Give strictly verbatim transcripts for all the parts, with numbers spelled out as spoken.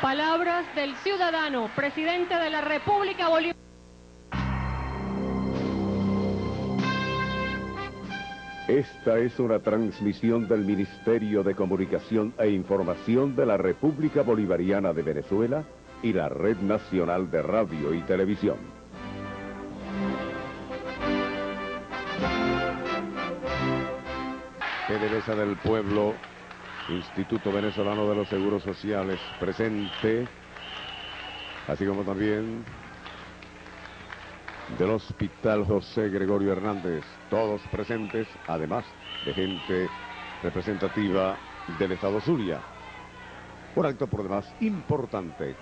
Palabras del ciudadano, presidente de la República Bolivariana. Esta es una transmisión del Ministerio de Comunicación e Información de la República Bolivariana de Venezuela y la Red Nacional de Radio y Televisión. P D V S A del Pueblo, Instituto Venezolano de los Seguros Sociales, presente, así como también del Hospital José Gregorio Hernández, todos presentes, además de gente representativa del Estado Zulia. Un acto por demás importante,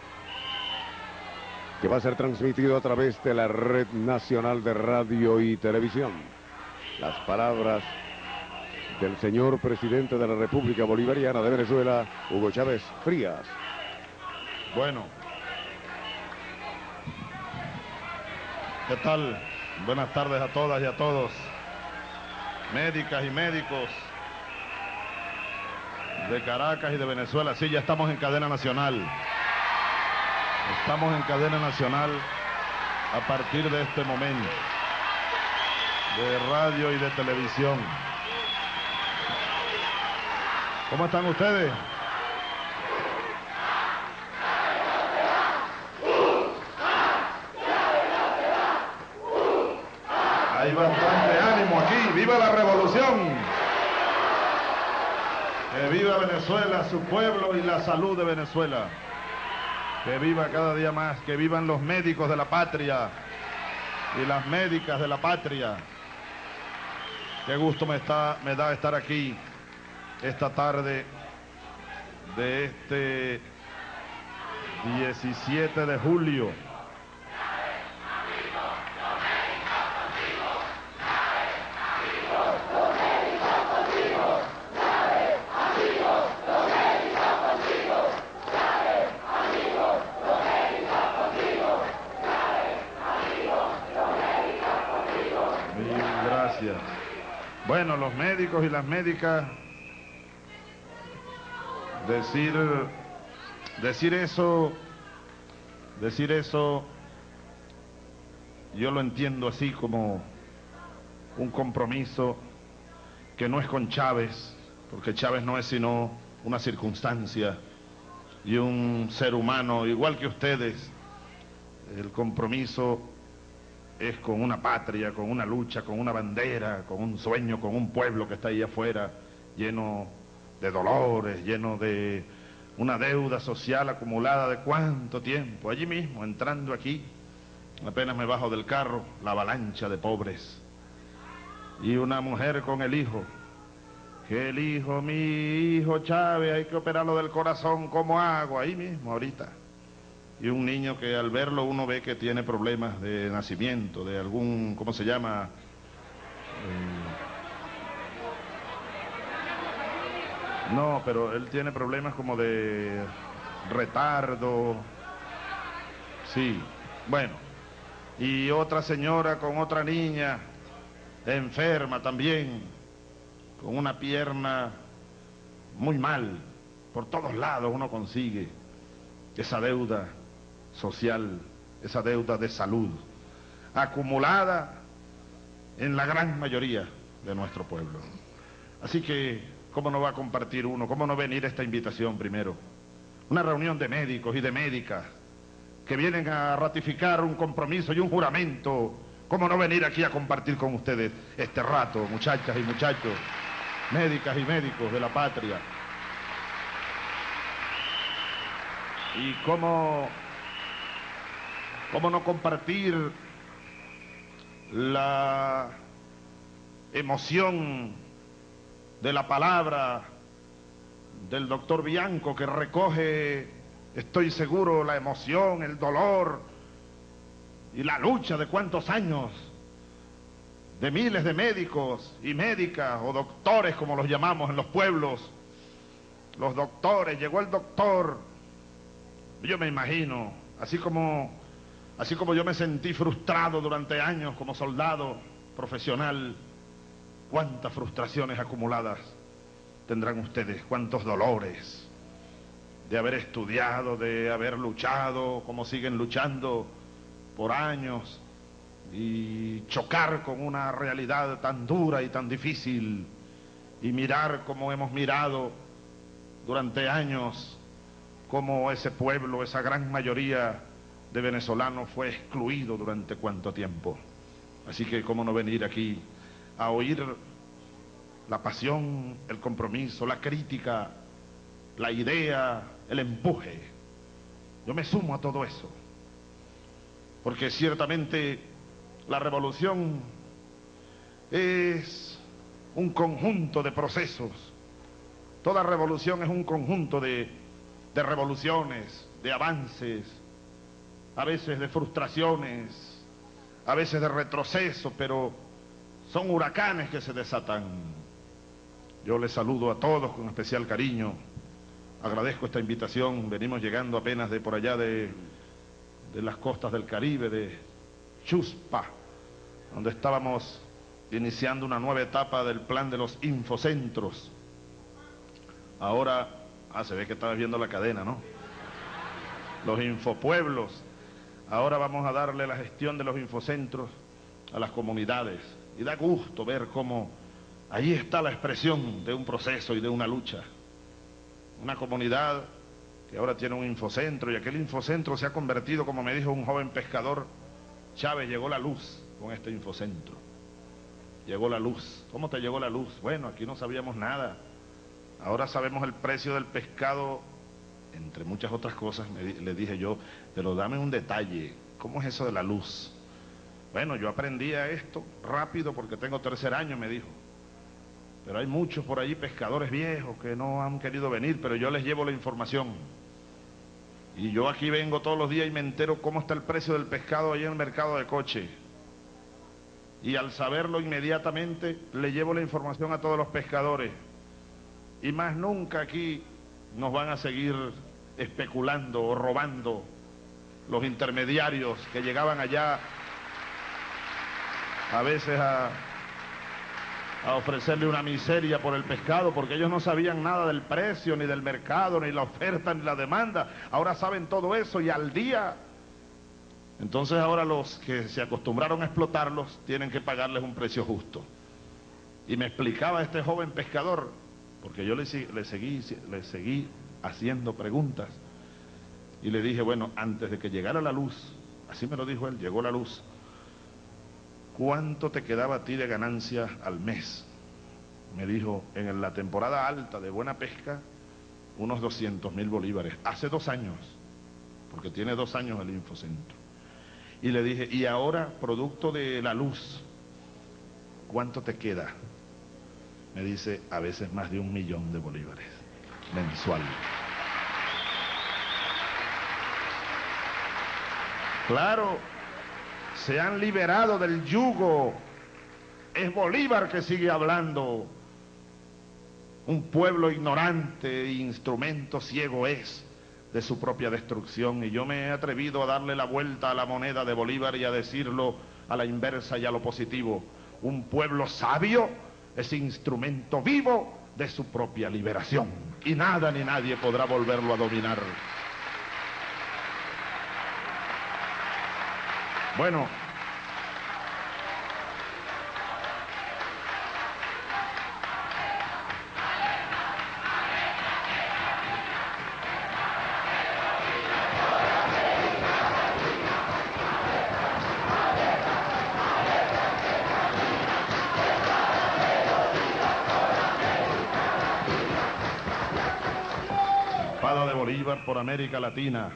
que va a ser transmitido a través de la Red Nacional de Radio y Televisión. Las palabras del señor presidente de la República Bolivariana de Venezuela, Hugo Chávez Frías. Bueno, ¿qué tal? Buenas tardes a todas y a todos, médicas y médicos de Caracas y de Venezuela. Sí, ya estamos en cadena nacional. Estamos en cadena nacional a partir de este momento, de radio y de televisión. ¿Cómo están ustedes? Hay bastante ánimo aquí. ¡Viva la revolución! Que viva Venezuela, su pueblo y la salud de Venezuela. Que viva cada día más, que vivan los médicos de la patria y las médicas de la patria. Qué gusto me, está, me da estar aquí esta tarde de este diecisiete de julio. Bueno, los médicos y las médicas, decir, decir eso, decir eso, yo lo entiendo así como un compromiso que no es con Chávez, porque Chávez no es sino una circunstancia y un ser humano igual que ustedes. El compromiso es con una patria, con una lucha, con una bandera, con un sueño, con un pueblo que está ahí afuera, lleno de dolores, lleno de una deuda social acumulada de cuánto tiempo. Allí mismo, entrando aquí, apenas me bajo del carro, la avalancha de pobres. Y una mujer con el hijo, que el hijo, mi hijo Chávez, hay que operarlo del corazón, ¿cómo hago? Ahí mismo, ahorita. Y un niño que al verlo uno ve que tiene problemas de nacimiento, de algún, ¿cómo se llama? Eh... No, pero él tiene problemas como de retardo. Sí, bueno. Y otra señora con otra niña, enferma también, con una pierna muy mal. Por todos lados uno consigue esa deuda social, esa deuda de salud, acumulada en la gran mayoría de nuestro pueblo. Así que, ¿cómo no va a compartir uno? ¿Cómo no venir a esta invitación primero? Una reunión de médicos y de médicas que vienen a ratificar un compromiso y un juramento. ¿Cómo no venir aquí a compartir con ustedes este rato, muchachas y muchachos, médicas y médicos de la patria? Y cómo, cómo no compartir la emoción de la palabra del doctor Bianco, que recoge, estoy seguro, la emoción, el dolor y la lucha de cuántos años de miles de médicos y médicas, o doctores como los llamamos en los pueblos. Los doctores, llegó el doctor. Yo me imagino, así como, así como yo me sentí frustrado durante años como soldado profesional, cuántas frustraciones acumuladas tendrán ustedes, cuántos dolores. de haber estudiado, de haber luchado, como siguen luchando por años, y chocar con una realidad tan dura y tan difícil, y mirar como hemos mirado durante años, cómo ese pueblo, esa gran mayoría de venezolanos fue excluido durante cuánto tiempo. Así que cómo no venir aquí a oír la pasión, el compromiso, la crítica, la idea, el empuje. Yo me sumo a todo eso, porque ciertamente la revolución es un conjunto de procesos. Toda revolución es un conjunto de, de revoluciones, de avances, a veces de frustraciones, a veces de retroceso, pero son huracanes que se desatan. Yo les saludo a todos con especial cariño, agradezco esta invitación. Venimos llegando apenas de por allá de, de las costas del Caribe, de Chuspa, donde estábamos iniciando una nueva etapa del plan de los infocentros. Ahora, ah, se ve que estabas viendo la cadena, ¿no? Los infopueblos. Ahora vamos a darle la gestión de los infocentros a las comunidades. Y da gusto ver cómo ahí está la expresión de un proceso y de una lucha. Una comunidad que ahora tiene un infocentro, y aquel infocentro se ha convertido, como me dijo un joven pescador, Chávez, llegó la luz con este infocentro. Llegó la luz. ¿Cómo te llegó la luz? Bueno, aquí no sabíamos nada. Ahora sabemos el precio del pescado, entre muchas otras cosas. Me, le dije yo, pero dame un detalle, ¿cómo es eso de la luz? Bueno, yo aprendí a esto rápido porque tengo tercer año, me dijo. Pero hay muchos por allí pescadores viejos que no han querido venir, pero yo les llevo la información. Y yo aquí vengo todos los días y me entero cómo está el precio del pescado allí en el mercado de Coche. Y al saberlo inmediatamente le llevo la información a todos los pescadores. Y más nunca aquí nos van a seguir especulando o robando los intermediarios que llegaban allá a veces a, a ofrecerle una miseria por el pescado, porque ellos no sabían nada del precio, ni del mercado, ni la oferta, ni la demanda. Ahora saben todo eso y al día. Entonces ahora los que se acostumbraron a explotarlos tienen que pagarles un precio justo. Y me explicaba este joven pescador, porque yo le, le, seguí, le seguí haciendo preguntas, y le dije, bueno, antes de que llegara la luz, así me lo dijo él, llegó la luz, ¿cuánto te quedaba a ti de ganancia al mes? Me dijo, en la temporada alta de buena pesca, unos doscientos mil bolívares, hace dos años, porque tiene dos años el infocentro. Y le dije, y ahora, producto de la luz, ¿cuánto te queda? Me dice, a veces más de un millón de bolívares mensual. Claro, se han liberado del yugo. Es Bolívar que sigue hablando. Un pueblo ignorante e instrumento ciego es de su propia destrucción. Y yo me he atrevido a darle la vuelta a la moneda de Bolívar y a decirlo a la inversa y a lo positivo. Un pueblo sabio es instrumento vivo de su propia liberación, y nada ni nadie podrá volverlo a dominar. Bueno, de Bolívar por América Latina.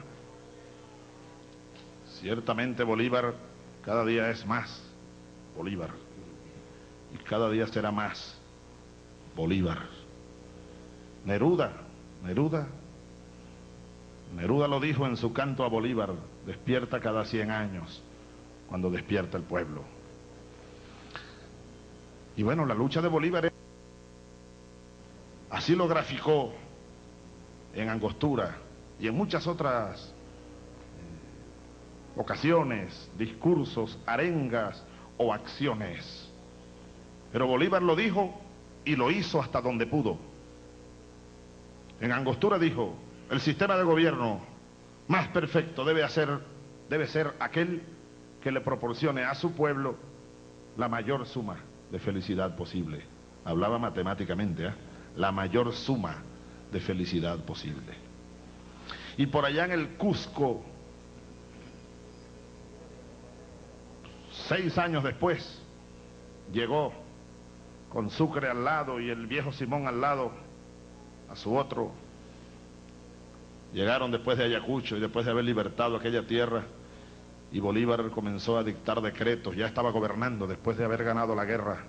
Ciertamente Bolívar cada día es más Bolívar, y cada día será más Bolívar. Neruda, Neruda, Neruda lo dijo en su canto a Bolívar, despierta cada cien años, cuando despierta el pueblo. Y bueno, la lucha de Bolívar es... así lo graficó en Angostura y en muchas otras eh, ocasiones, discursos, arengas o acciones. Pero Bolívar lo dijo y lo hizo hasta donde pudo. En Angostura dijo, el sistema de gobierno más perfecto debe, hacer, debe ser aquel que le proporcione a su pueblo la mayor suma de felicidad posible. Hablaba matemáticamente, ¿eh? La mayor suma de felicidad posible. Y por allá en el Cusco, seis años después, llegó con Sucre al lado y el viejo Simón al lado, a su otro. Llegaron después de Ayacucho y después de haber libertado aquella tierra, y Bolívar comenzó a dictar decretos, ya estaba gobernando después de haber ganado la guerra.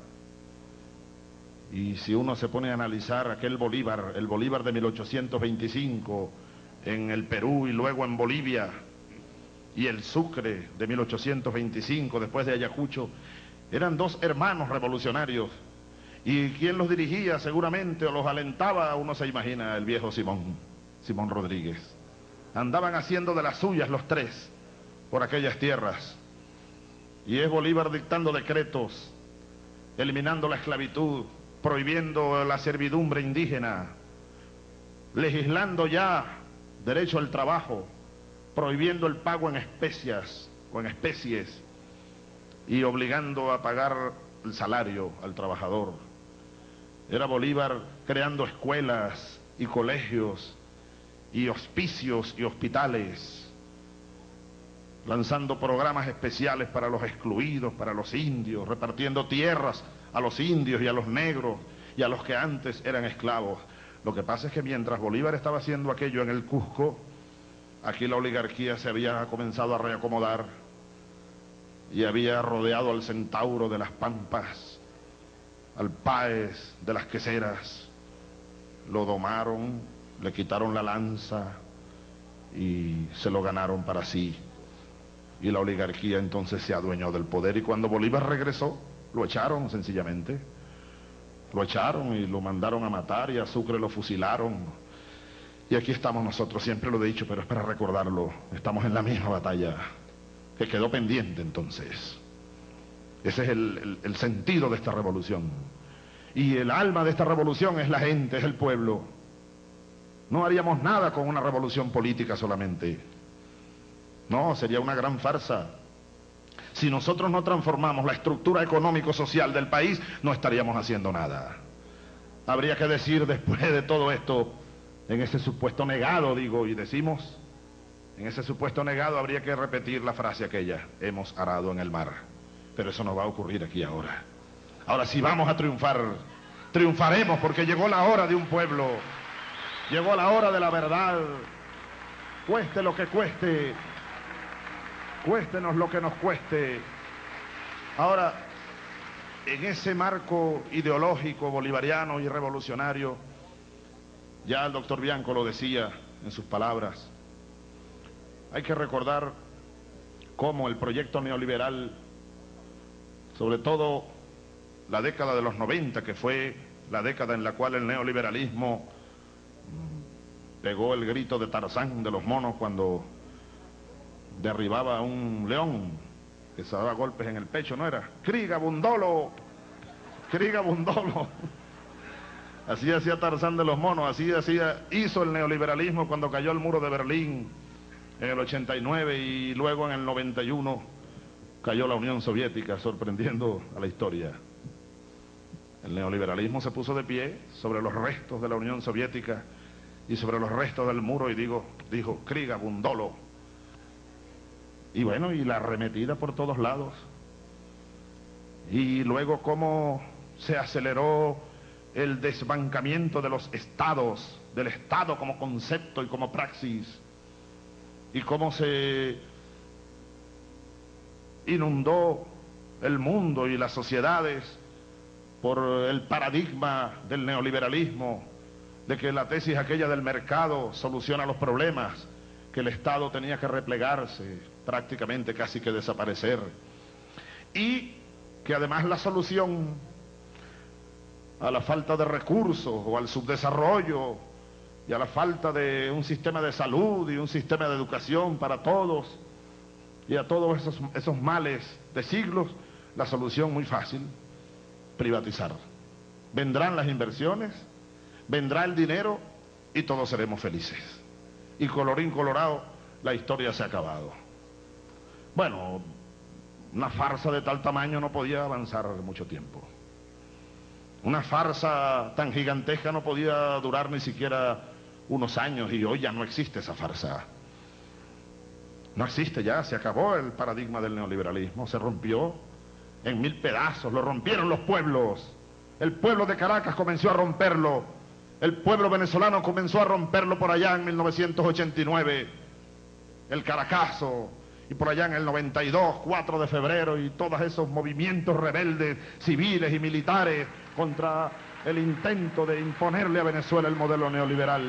Y si uno se pone a analizar aquel Bolívar, el Bolívar de mil ochocientos veinticinco en el Perú y luego en Bolivia, y el Sucre de mil ochocientos veinticinco después de Ayacucho, eran dos hermanos revolucionarios. ¿Y quién los dirigía seguramente o los alentaba? Uno se imagina, el viejo Simón, Simón Rodríguez. Andaban haciendo de las suyas los tres por aquellas tierras. Y es Bolívar dictando decretos, eliminando la esclavitud, prohibiendo la servidumbre indígena, legislando ya derecho al trabajo, prohibiendo el pago en especias o en especies y obligando a pagar el salario al trabajador. Era Bolívar creando escuelas y colegios y hospicios y hospitales, lanzando programas especiales para los excluidos, para los indios, repartiendo tierras a los indios y a los negros y a los que antes eran esclavos. Lo que pasa es que mientras Bolívar estaba haciendo aquello en el Cusco, aquí la oligarquía se había comenzado a reacomodar y había rodeado al Centauro de las Pampas, al Páez de las Queseras. Lo domaron, le quitaron la lanza y se lo ganaron para sí. Y la oligarquía entonces se adueñó del poder, y cuando Bolívar regresó, lo echaron sencillamente. Lo echaron y lo mandaron a matar, y a Sucre lo fusilaron. Y aquí estamos nosotros, siempre lo he dicho, pero es para recordarlo. Estamos en la misma batalla que quedó pendiente entonces. Ese es el, el, el sentido de esta revolución. Y el alma de esta revolución es la gente, es el pueblo. No haríamos nada con una revolución política solamente. No, sería una gran farsa. Si nosotros no transformamos la estructura económico-social del país, no estaríamos haciendo nada. Habría que decir después de todo esto, en ese supuesto negado, digo, y decimos, en ese supuesto negado habría que repetir la frase aquella: hemos arado en el mar. Pero eso no va a ocurrir aquí ahora. Ahora sí vamos a triunfar, triunfaremos porque llegó la hora de un pueblo, llegó la hora de la verdad, cueste lo que cueste, cuéstenos lo que nos cueste. Ahora, en ese marco ideológico bolivariano y revolucionario, ya el doctor Bianco lo decía en sus palabras, hay que recordar cómo el proyecto neoliberal, sobre todo la década de los noventa, que fue la década en la cual el neoliberalismo pegó el grito de Tarzán de los monos cuando derribaba a un león que se daba golpes en el pecho, ¿no era? ¡Kriga Bundolo! ¡Kriga Bundolo! Así hacía Tarzán de los monos, así hacía, hizo el neoliberalismo cuando cayó el muro de Berlín en el ochenta y nueve, y luego en el noventa y uno cayó la Unión Soviética, sorprendiendo a la historia. El neoliberalismo se puso de pie sobre los restos de la Unión Soviética y sobre los restos del muro y digo, dijo, Kriga Bundolo. Y bueno, y la arremetida por todos lados. Y luego cómo se aceleró el desbancamiento de los estados, del Estado como concepto y como praxis, y cómo se inundó el mundo y las sociedades por el paradigma del neoliberalismo, de que la tesis aquella del mercado soluciona los problemas, que el Estado tenía que replegarse, prácticamente casi que desaparecer, y que además la solución a la falta de recursos o al subdesarrollo y a la falta de un sistema de salud y un sistema de educación para todos y a todos esos, esos males de siglos, la solución muy fácil: privatizar. Vendrán las inversiones, vendrá el dinero y todos seremos felices. y colorín colorado, la historia se ha acabado. Bueno, una farsa de tal tamaño no podía avanzar mucho tiempo. Una farsa tan gigantesca no podía durar ni siquiera unos años, y hoy ya no existe esa farsa. No existe ya, se acabó el paradigma del neoliberalismo, se rompió en mil pedazos, lo rompieron los pueblos. El pueblo de Caracas comenzó a romperlo, el pueblo venezolano comenzó a romperlo por allá en mil novecientos ochenta y nueve, el Caracazo, y por allá en el noventa y dos, cuatro de febrero, y todos esos movimientos rebeldes, civiles y militares, contra el intento de imponerle a Venezuela el modelo neoliberal.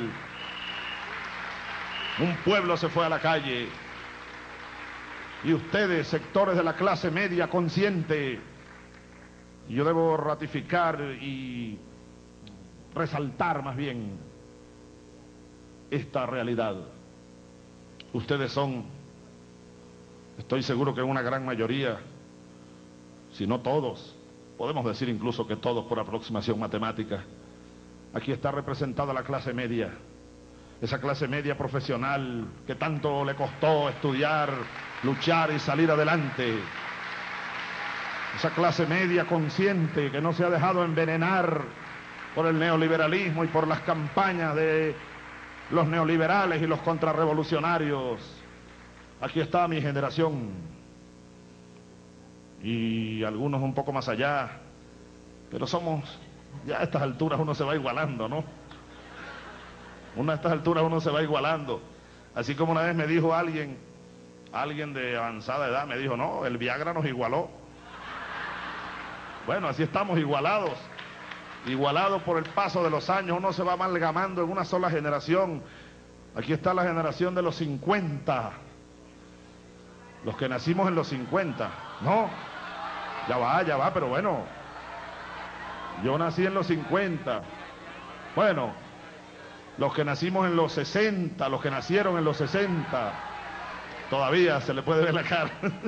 Un pueblo se fue a la calle, y ustedes, sectores de la clase media consciente, yo debo ratificar y resaltar más bien esta realidad. Ustedes son, estoy seguro que una gran mayoría, si no todos, podemos decir incluso que todos por aproximación matemática, aquí está representada la clase media, esa clase media profesional que tanto le costó estudiar, luchar y salir adelante, esa clase media consciente que no se ha dejado envenenar por el neoliberalismo y por las campañas de los neoliberales y los contrarrevolucionarios. Aquí está mi generación, y algunos un poco más allá, pero somos, ya a estas alturas uno se va igualando, ¿no? Uno a estas alturas uno se va igualando. Así como una vez me dijo alguien, alguien de avanzada edad, me dijo, no, el Viagra nos igualó. Bueno, así estamos igualados, igualados por el paso de los años, uno se va amalgamando en una sola generación. Aquí está la generación de los cincuenta, los que nacimos en los cincuenta, ¿no? Ya va, ya va, pero bueno, yo nací en los cincuenta, bueno, los que nacimos en los sesenta, los que nacieron en los sesenta, todavía se le puede ver la cara,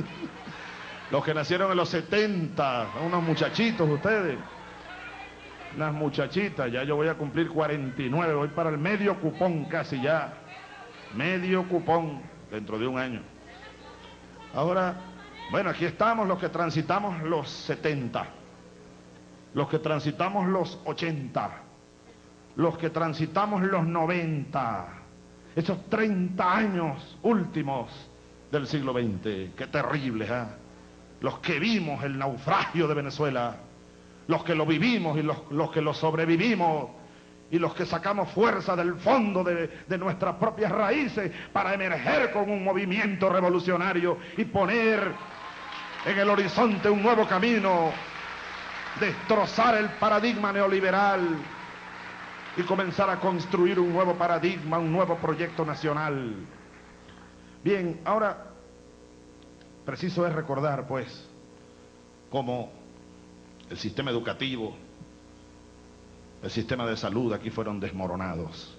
los que nacieron en los setenta, unos muchachitos ustedes, unas muchachitas, ya yo voy a cumplir cuarenta y nueve, voy para el medio cupón casi ya, medio cupón dentro de un año. Ahora, bueno, aquí estamos los que transitamos los setenta, los que transitamos los ochenta, los que transitamos los noventa, esos treinta años últimos del siglo veinte, qué terribles, ¿eh? Los que vimos el naufragio de Venezuela, los que lo vivimos y los, los que lo sobrevivimos, y los que sacamos fuerza del fondo de, de nuestras propias raíces para emerger con un movimiento revolucionario y poner en el horizonte un nuevo camino, destrozar el paradigma neoliberal y comenzar a construir un nuevo paradigma, un nuevo proyecto nacional. Bien, ahora preciso es recordar, pues, cómo el sistema educativo, el sistema de salud aquí fueron desmoronados.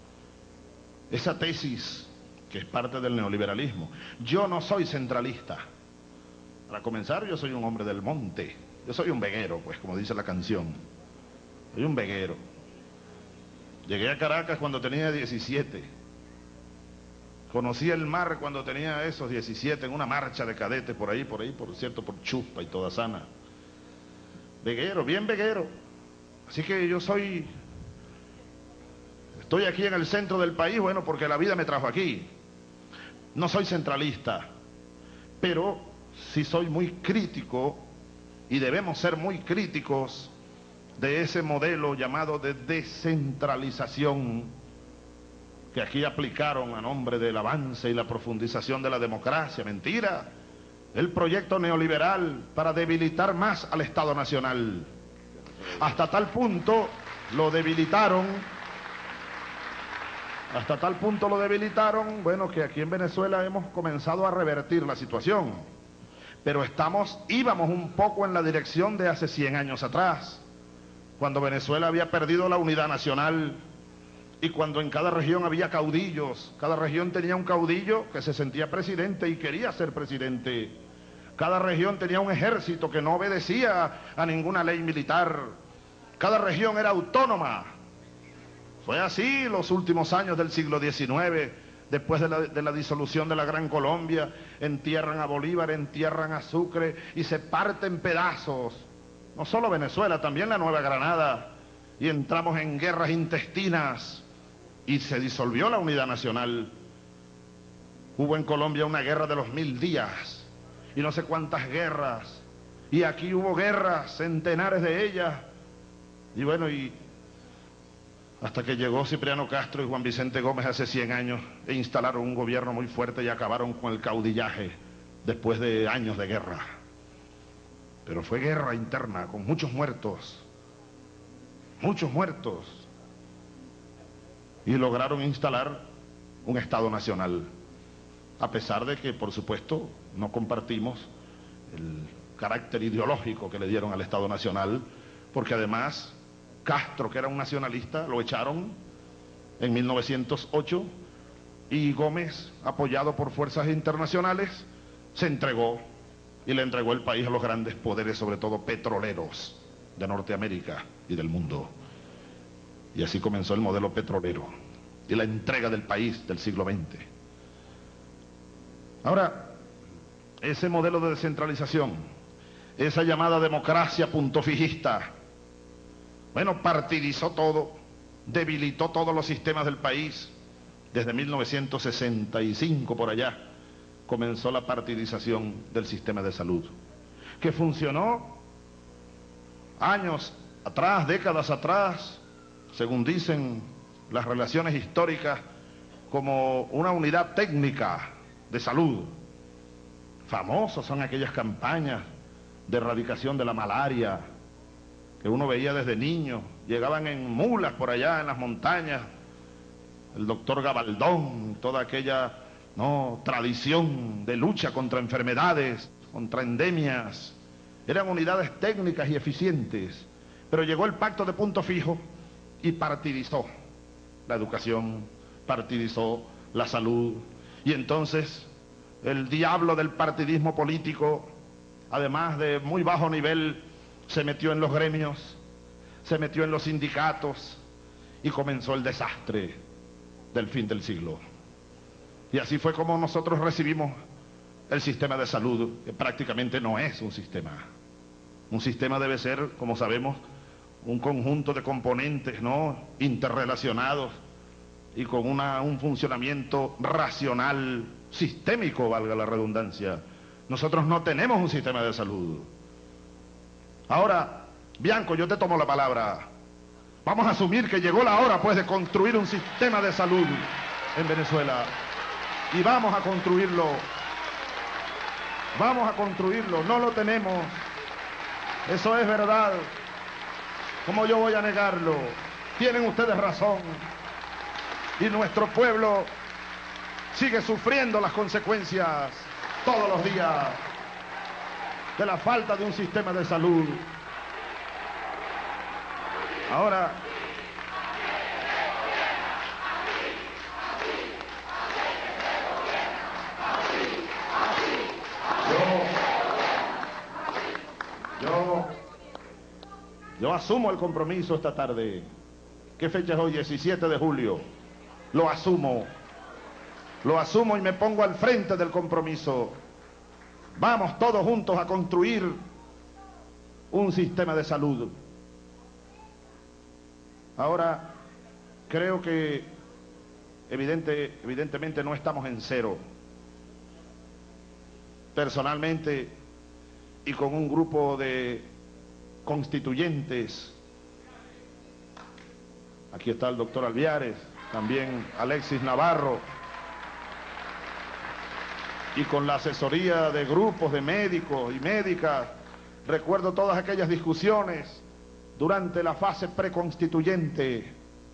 Esa tesis, que es parte del neoliberalismo, yo no soy centralista. Para comenzar, yo soy un hombre del monte, yo soy un veguero, pues, como dice la canción. Soy un veguero. Llegué a Caracas cuando tenía diecisiete. Conocí el mar cuando tenía esos diecisiete, en una marcha de cadetes por ahí, por ahí, por cierto, por Chuspa y toda sana. Veguero, bien veguero. Así que yo soy, estoy aquí en el centro del país, bueno, porque la vida me trajo aquí. No soy centralista, pero sí soy muy crítico, y debemos ser muy críticos de ese modelo llamado de descentralización que aquí aplicaron a nombre del avance y la profundización de la democracia. Mentira, el proyecto neoliberal para debilitar más al Estado Nacional. Hasta tal punto lo debilitaron, hasta tal punto lo debilitaron, bueno, que aquí en Venezuela hemos comenzado a revertir la situación. Pero estamos, íbamos un poco en la dirección de hace cien años atrás, cuando Venezuela había perdido la unidad nacional y cuando en cada región había caudillos, cada región tenía un caudillo que se sentía presidente y quería ser presidente. Cada región tenía un ejército que no obedecía a ninguna ley militar. Cada región era autónoma. Fue así los últimos años del siglo diecinueve, Después de la, de la disolución de la Gran Colombia, entierran a Bolívar, entierran a Sucre y se parten pedazos. No solo Venezuela, también la Nueva Granada. Y entramos en guerras intestinas y se disolvió la unidad nacional. Hubo en Colombia una guerra de los mil días y no sé cuántas guerras. Y aquí hubo guerras, centenares de ellas. Y bueno, y hasta que llegó Cipriano Castro y Juan Vicente Gómez hace cien años e instalaron un gobierno muy fuerte y acabaron con el caudillaje después de años de guerra. Pero fue guerra interna con muchos muertos, muchos muertos. Y lograron instalar un Estado nacional, a pesar de que, por supuesto, no compartimos el carácter ideológico que le dieron al Estado nacional, porque además Castro, que era un nacionalista, lo echaron en mil novecientos ocho y Gómez, apoyado por fuerzas internacionales, se entregó y le entregó el país a los grandes poderes, sobre todo petroleros de Norteamérica y del mundo. Y así comenzó el modelo petrolero y la entrega del país del siglo veinte. Ahora, ese modelo de descentralización, esa llamada democracia puntofijista, bueno, partidizó todo, debilitó todos los sistemas del país. Desde mil novecientos sesenta y cinco por allá comenzó la partidización del sistema de salud, que funcionó años atrás, décadas atrás, según dicen las relaciones históricas, como una unidad técnica de salud. Famosas son aquellas campañas de erradicación de la malaria que uno veía desde niño. Llegaban en mulas por allá en las montañas, el doctor Gabaldón, toda aquella no tradición de lucha contra enfermedades, contra endemias. Eran unidades técnicas y eficientes, pero llegó el pacto de punto fijo y partidizó la educación, partidizó la salud, y entonces el diablo del partidismo político, además de muy bajo nivel, se metió en los gremios, se metió en los sindicatos y comenzó el desastre del fin del siglo. Y así fue como nosotros recibimos el sistema de salud, que prácticamente no es un sistema. Un sistema debe ser, como sabemos, un conjunto de componentes, ¿no?, interrelacionados y con una, un funcionamiento racional, sistémico, valga la redundancia. Nosotros no tenemos un sistema de salud. Ahora, Bianco, yo te tomo la palabra. Vamos a asumir que llegó la hora, pues, de construir un sistema de salud en Venezuela. Y vamos a construirlo. Vamos a construirlo. No lo tenemos. Eso es verdad. ¿Cómo yo voy a negarlo? Tienen ustedes razón. Y nuestro pueblo sigue sufriendo las consecuencias todos los días de la falta de un sistema de salud. Ahora, yo, yo, yo asumo el compromiso esta tarde. ¿Qué fecha es hoy? diecisiete de julio. Lo asumo. Lo asumo y me pongo al frente del compromiso. Vamos todos juntos a construir un sistema de salud. Ahora, creo que evidente, evidentemente no estamos en cero. Personalmente, y con un grupo de constituyentes, aquí está el doctor Alviares, también Alexis Navarro, y con la asesoría de grupos de médicos y médicas, recuerdo todas aquellas discusiones durante la fase preconstituyente,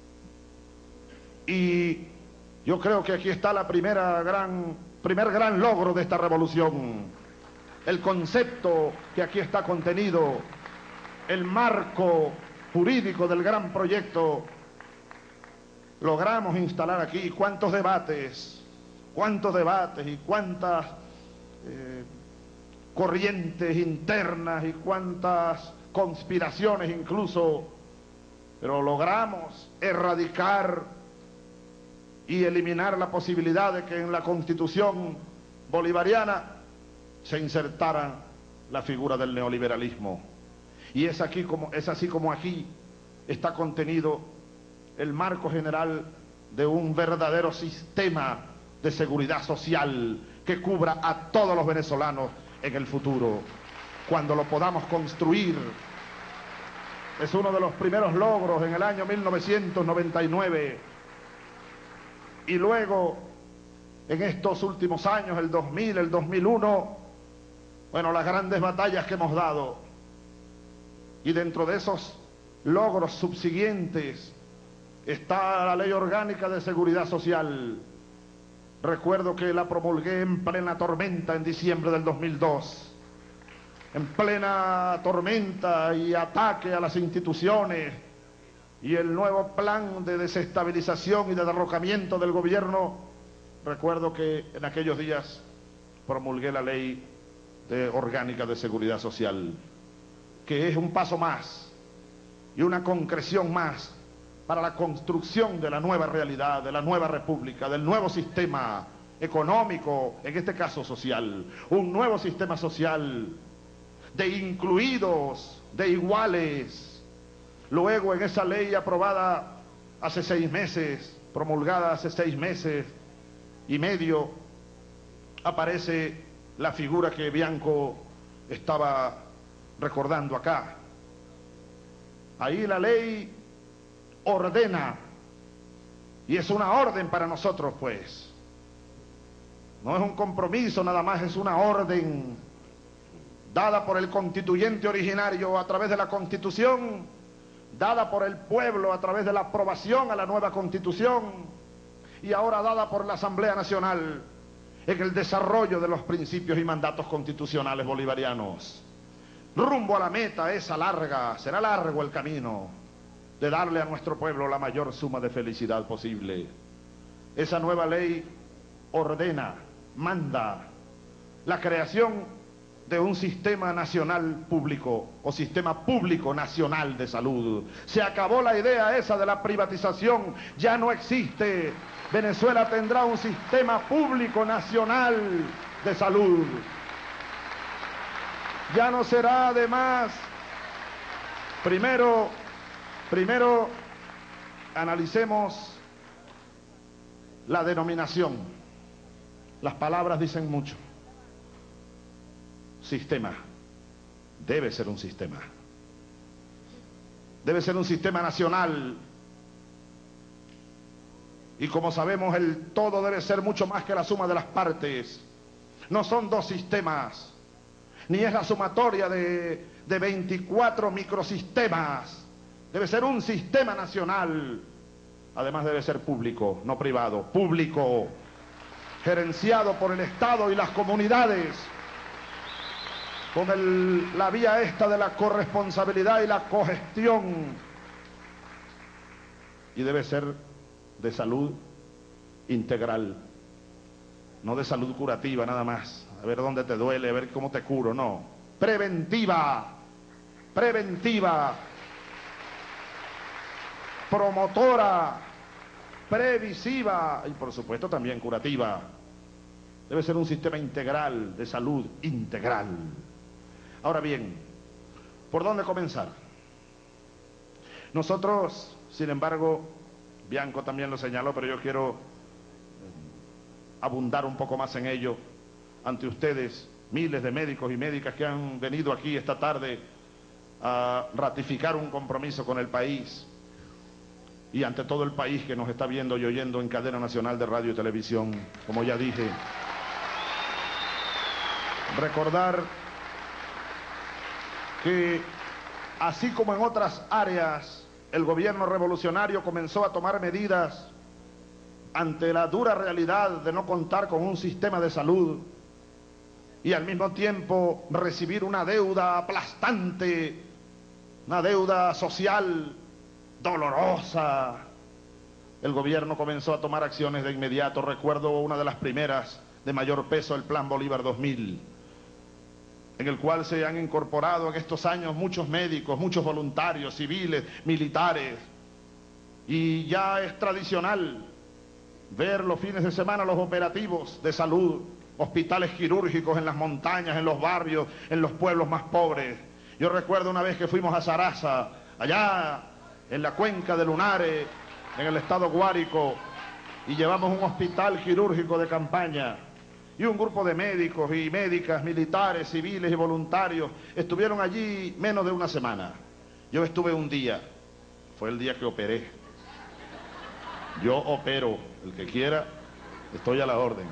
y yo creo que aquí está la primera gran, primer gran logro de esta revolución, el concepto que aquí está contenido, el marco jurídico del gran proyecto. Logramos instalar aquí cuántos debates, cuántos debates y cuántas eh, corrientes internas y cuántas conspiraciones incluso, pero logramos erradicar y eliminar la posibilidad de que en la Constitución bolivariana se insertara la figura del neoliberalismo. Y es, aquí como, es así como aquí está contenido el marco general de un verdadero sistema de seguridad social que cubra a todos los venezolanos en el futuro. Cuando lo podamos construir, es uno de los primeros logros en el año mil novecientos noventa y nueve, y luego en estos últimos años, el dos mil, el dos mil uno, bueno, las grandes batallas que hemos dado, y dentro de esos logros subsiguientes está la Ley Orgánica de Seguridad Social. Recuerdo que la promulgué en plena tormenta en diciembre del dos mil dos. En plena tormenta y ataque a las instituciones y el nuevo plan de desestabilización y de derrocamiento del gobierno, recuerdo que en aquellos días promulgué la Ley de Orgánica de Seguridad Social, que es un paso más y una concreción más para la construcción de la nueva realidad, de la nueva república, del nuevo sistema económico, en este caso social, un nuevo sistema social de incluidos, de iguales. Luego en esa ley aprobada hace seis meses, promulgada hace seis meses y medio, aparece la figura que Bianco estaba recordando acá. Ahí la ley ordena, y es una orden para nosotros, pues. No es un compromiso nada más, es una orden dada por el constituyente originario a través de la Constitución, dada por el pueblo a través de la aprobación a la nueva Constitución, y ahora dada por la Asamblea Nacional en el desarrollo de los principios y mandatos constitucionales bolivarianos. Rumbo a la meta esa larga, será largo el camino de darle a nuestro pueblo la mayor suma de felicidad posible. Esa nueva ley ordena, manda la creación de un sistema nacional público o sistema público nacional de salud. Se acabó la idea esa de la privatización, ya no existe. Venezuela tendrá un sistema público nacional de salud. Ya no será además, primero, primero analicemos la denominación. Las palabras dicen mucho. Sistema. Debe ser un sistema. Debe ser un sistema nacional. Y como sabemos, el todo debe ser mucho más que la suma de las partes. No son dos sistemas, ni es la sumatoria de, de veinticuatro microsistemas. Debe ser un sistema nacional. Además debe ser público, no privado. Público, gerenciado por el Estado y las comunidades, con el, la vía esta de la corresponsabilidad y la cogestión. Y debe ser de salud integral, no de salud curativa nada más, a ver dónde te duele, a ver cómo te curo, no. Preventiva, preventiva, promotora, previsiva y por supuesto también curativa. Debe ser un sistema integral, de salud integral. Ahora bien, ¿por dónde comenzar? Nosotros, sin embargo, Bianco también lo señaló, pero yo quiero abundar un poco más en ello ante ustedes, miles de médicos y médicas que han venido aquí esta tarde a ratificar un compromiso con el país, y ante todo el país que nos está viendo y oyendo en cadena nacional de radio y televisión. Como ya dije, recordar que así como en otras áreas el gobierno revolucionario comenzó a tomar medidas ante la dura realidad de no contar con un sistema de salud y al mismo tiempo recibir una deuda aplastante, una deuda social dolorosa, el gobierno comenzó a tomar acciones de inmediato. Recuerdo una de las primeras de mayor peso, el Plan Bolívar dos mil, en el cual se han incorporado en estos años muchos médicos, muchos voluntarios, civiles, militares, y ya es tradicional ver los fines de semana los operativos de salud, hospitales quirúrgicos en las montañas, en los barrios, en los pueblos más pobres. Yo recuerdo una vez que fuimos a Zaraza, allá en la cuenca de Lunares, en el estado Guárico, y llevamos un hospital quirúrgico de campaña, y un grupo de médicos y médicas, militares, civiles y voluntarios estuvieron allí menos de una semana. Yo estuve un día, fue el día que operé. Yo opero, el que quiera, estoy a la orden.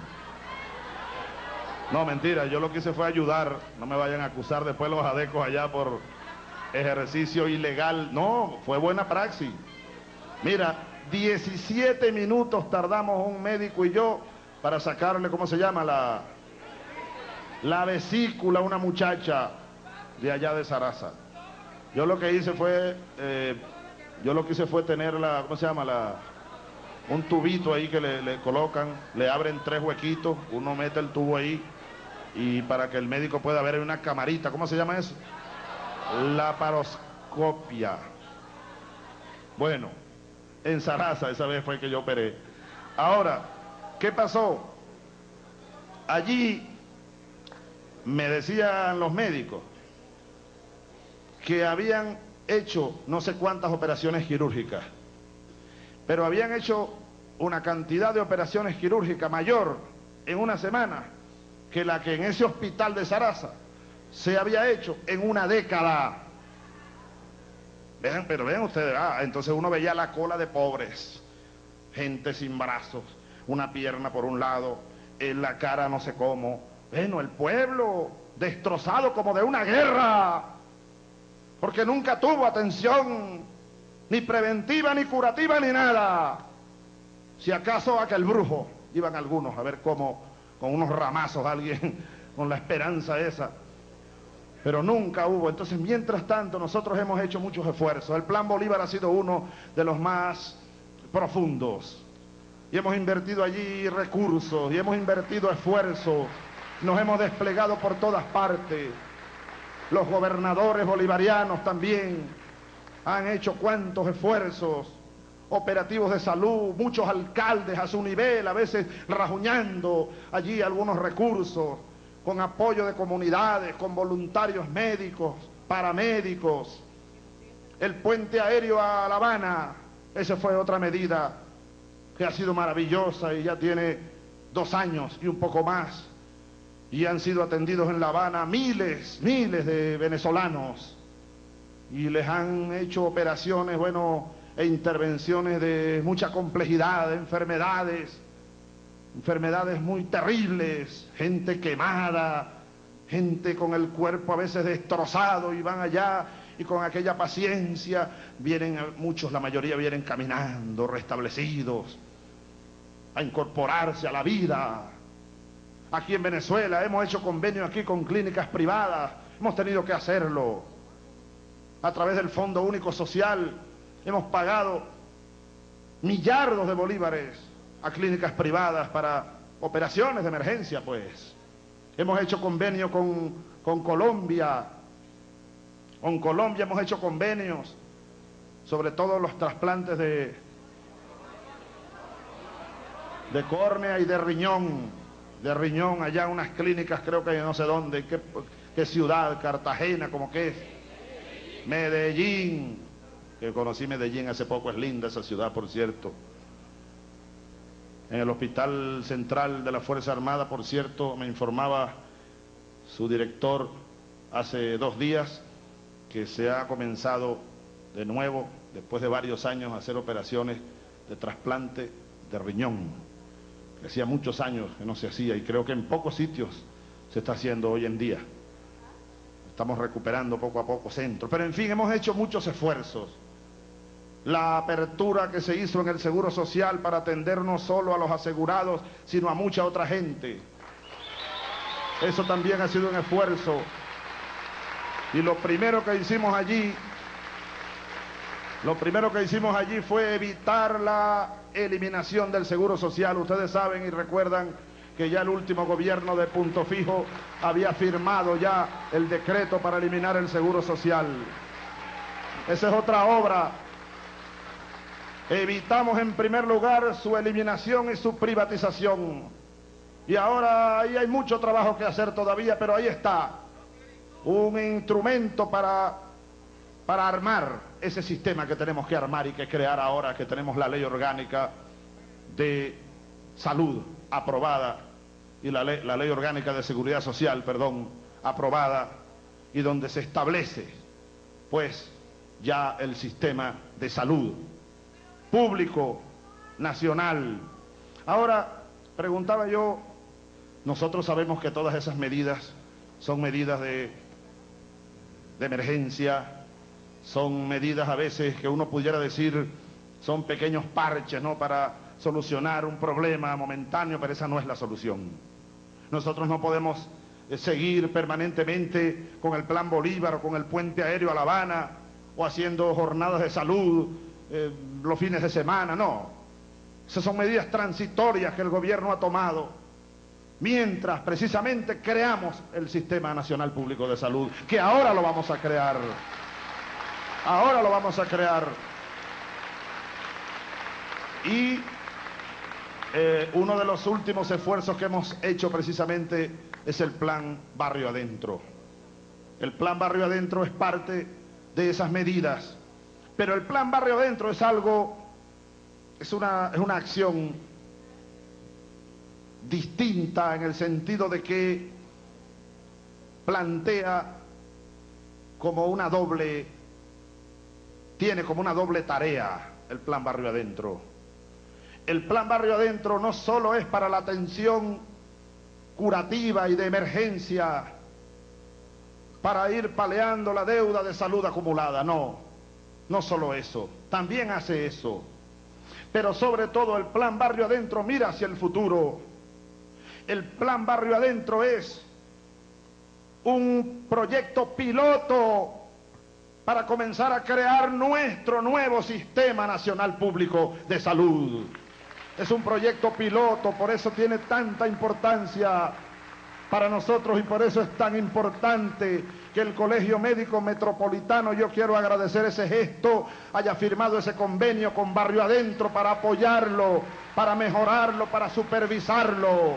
No, mentira, yo lo que hice fue ayudar, no me vayan a acusar después los adecos allá por ejercicio ilegal. No, fue buena praxis. Mira, diecisiete minutos tardamos un médico y yo para sacarle, ¿cómo se llama? La, la vesícula a una muchacha de allá de Zaraza. Yo lo que hice fue, eh, yo lo que hice fue tener la, ¿cómo se llama? La, un tubito ahí que le, le colocan, le abren tres huequitos, uno mete el tubo ahí y para que el médico pueda ver, hay una camarita, ¿cómo se llama eso? Laparoscopia. Bueno, en Zaraza esa vez fue que yo operé. Ahora, ¿qué pasó? Allí me decían los médicos que habían hecho no sé cuántas operaciones quirúrgicas, pero habían hecho una cantidad de operaciones quirúrgicas mayor en una semana que la que en ese hospital de Zaraza se había hecho en una década. Vean, pero vean ustedes, ah, entonces uno veía la cola de pobres, gente sin brazos, una pierna por un lado, en la cara no sé cómo. Bueno, el pueblo destrozado como de una guerra, porque nunca tuvo atención ni preventiva, ni curativa, ni nada. Si acaso aquel brujo, iban algunos a ver cómo, con unos ramazos alguien, con la esperanza esa, pero nunca hubo. Entonces, mientras tanto, nosotros hemos hecho muchos esfuerzos. El Plan Bolívar ha sido uno de los más profundos, y hemos invertido allí recursos, y hemos invertido esfuerzos, nos hemos desplegado por todas partes. Los gobernadores bolivarianos también han hecho cuantos esfuerzos, operativos de salud, muchos alcaldes a su nivel, a veces rajuñando allí algunos recursos, con apoyo de comunidades, con voluntarios médicos, paramédicos. El puente aéreo a La Habana, esa fue otra medida que ha sido maravillosa y ya tiene dos años y un poco más, y han sido atendidos en La Habana miles, miles de venezolanos, y les han hecho operaciones, bueno, e intervenciones de mucha complejidad, de enfermedades, enfermedades muy terribles, gente quemada, gente con el cuerpo a veces destrozado, y van allá y con aquella paciencia vienen, muchos, la mayoría vienen caminando, restablecidos, a incorporarse a la vida. Aquí en Venezuela hemos hecho convenios aquí con clínicas privadas, hemos tenido que hacerlo. A través del Fondo Único Social hemos pagado millardos de bolívares a clínicas privadas para operaciones de emergencia, pues. Hemos hecho convenio con, con Colombia. Con Colombia hemos hecho convenios, sobre todo los trasplantes de, de córnea y de riñón. De riñón, allá unas clínicas, creo que no sé dónde, qué, qué ciudad, Cartagena, como que es. Medellín, que conocí Medellín hace poco, es linda esa ciudad, por cierto. En el Hospital Central de la Fuerza Armada, por cierto, me informaba su director hace dos días que se ha comenzado de nuevo, después de varios años, a hacer operaciones de trasplante de riñón. Hacía muchos años que no se hacía, y creo que en pocos sitios se está haciendo hoy en día. Estamos recuperando poco a poco centros, pero en fin, hemos hecho muchos esfuerzos. La apertura que se hizo en el Seguro Social para atender no solo a los asegurados, sino a mucha otra gente. Eso también ha sido un esfuerzo. Y lo primero que hicimos allí, lo primero que hicimos allí fue evitar la eliminación del Seguro Social. Ustedes saben y recuerdan que ya el último gobierno de Punto Fijo había firmado ya el decreto para eliminar el Seguro Social. Esa es otra obra Evitamos en primer lugar su eliminación y su privatización. Y ahora ahí hay mucho trabajo que hacer todavía, pero ahí está un instrumento para, para armar ese sistema que tenemos que armar y que crear ahora que tenemos la ley orgánica de salud aprobada y la ley, la ley orgánica de seguridad social, perdón, aprobada, y donde se establece pues ya el sistema de salud público nacional. Ahora, preguntaba yo, nosotros sabemos que todas esas medidas son medidas de, de emergencia, son medidas a veces que uno pudiera decir son pequeños parches, ¿no?, para solucionar un problema momentáneo, pero esa no es la solución. Nosotros no podemos eh, seguir permanentemente con el Plan Bolívar o con el puente aéreo a La Habana o haciendo jornadas de salud eh, los fines de semana, no. Esas son medidas transitorias que el gobierno ha tomado mientras precisamente creamos el Sistema Nacional Público de Salud, que ahora lo vamos a crear. Ahora lo vamos a crear. Y eh, uno de los últimos esfuerzos que hemos hecho precisamente es el Plan Barrio Adentro. El Plan Barrio Adentro es parte de esas medidas, pero el Plan Barrio Adentro es algo, es una, es una acción distinta en el sentido de que plantea como una doble, tiene como una doble tarea el Plan Barrio Adentro. El Plan Barrio Adentro no solo es para la atención curativa y de emergencia, para ir paleando la deuda de salud acumulada, no, no solo eso, también hace eso, pero sobre todo el Plan Barrio Adentro mira hacia el futuro. El Plan Barrio Adentro es un proyecto piloto para comenzar a crear nuestro nuevo Sistema Nacional Público de Salud. Es un proyecto piloto, por eso tiene tanta importancia para nosotros y por eso es tan importante que el Colegio Médico Metropolitano, yo quiero agradecer ese gesto, haya firmado ese convenio con Barrio Adentro para apoyarlo, para mejorarlo, para supervisarlo.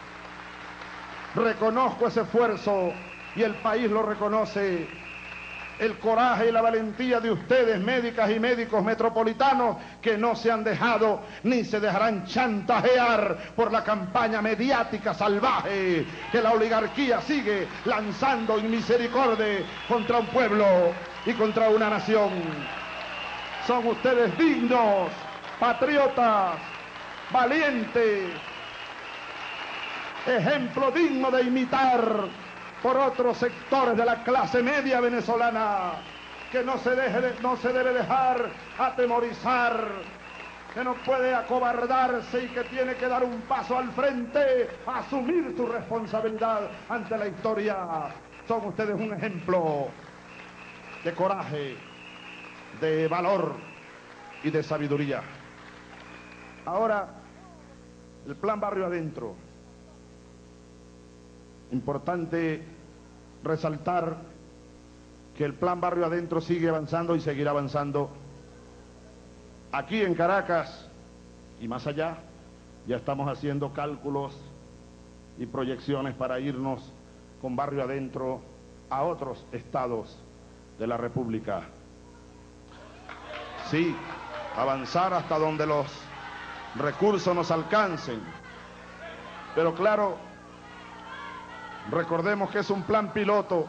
Reconozco ese esfuerzo y el país lo reconoce. El coraje y la valentía de ustedes, médicas y médicos metropolitanos, que no se han dejado ni se dejarán chantajear por la campaña mediática salvaje que la oligarquía sigue lanzando en misericordia contra un pueblo y contra una nación. Son ustedes dignos, patriotas, valientes, ejemplo digno de imitar por otros sectores de la clase media venezolana, que no se, deje, no se debe dejar atemorizar, que no puede acobardarse y que tiene que dar un paso al frente, asumir su responsabilidad ante la historia. Son ustedes un ejemplo de coraje, de valor y de sabiduría. Ahora, el Plan Barrio Adentro. Importante resaltar que el Plan Barrio Adentro sigue avanzando y seguirá avanzando. Aquí en Caracas y más allá, ya estamos haciendo cálculos y proyecciones para irnos con Barrio Adentro a otros estados de la República. Sí, avanzar hasta donde los recursos nos alcancen. Pero claro, recordemos que es un plan piloto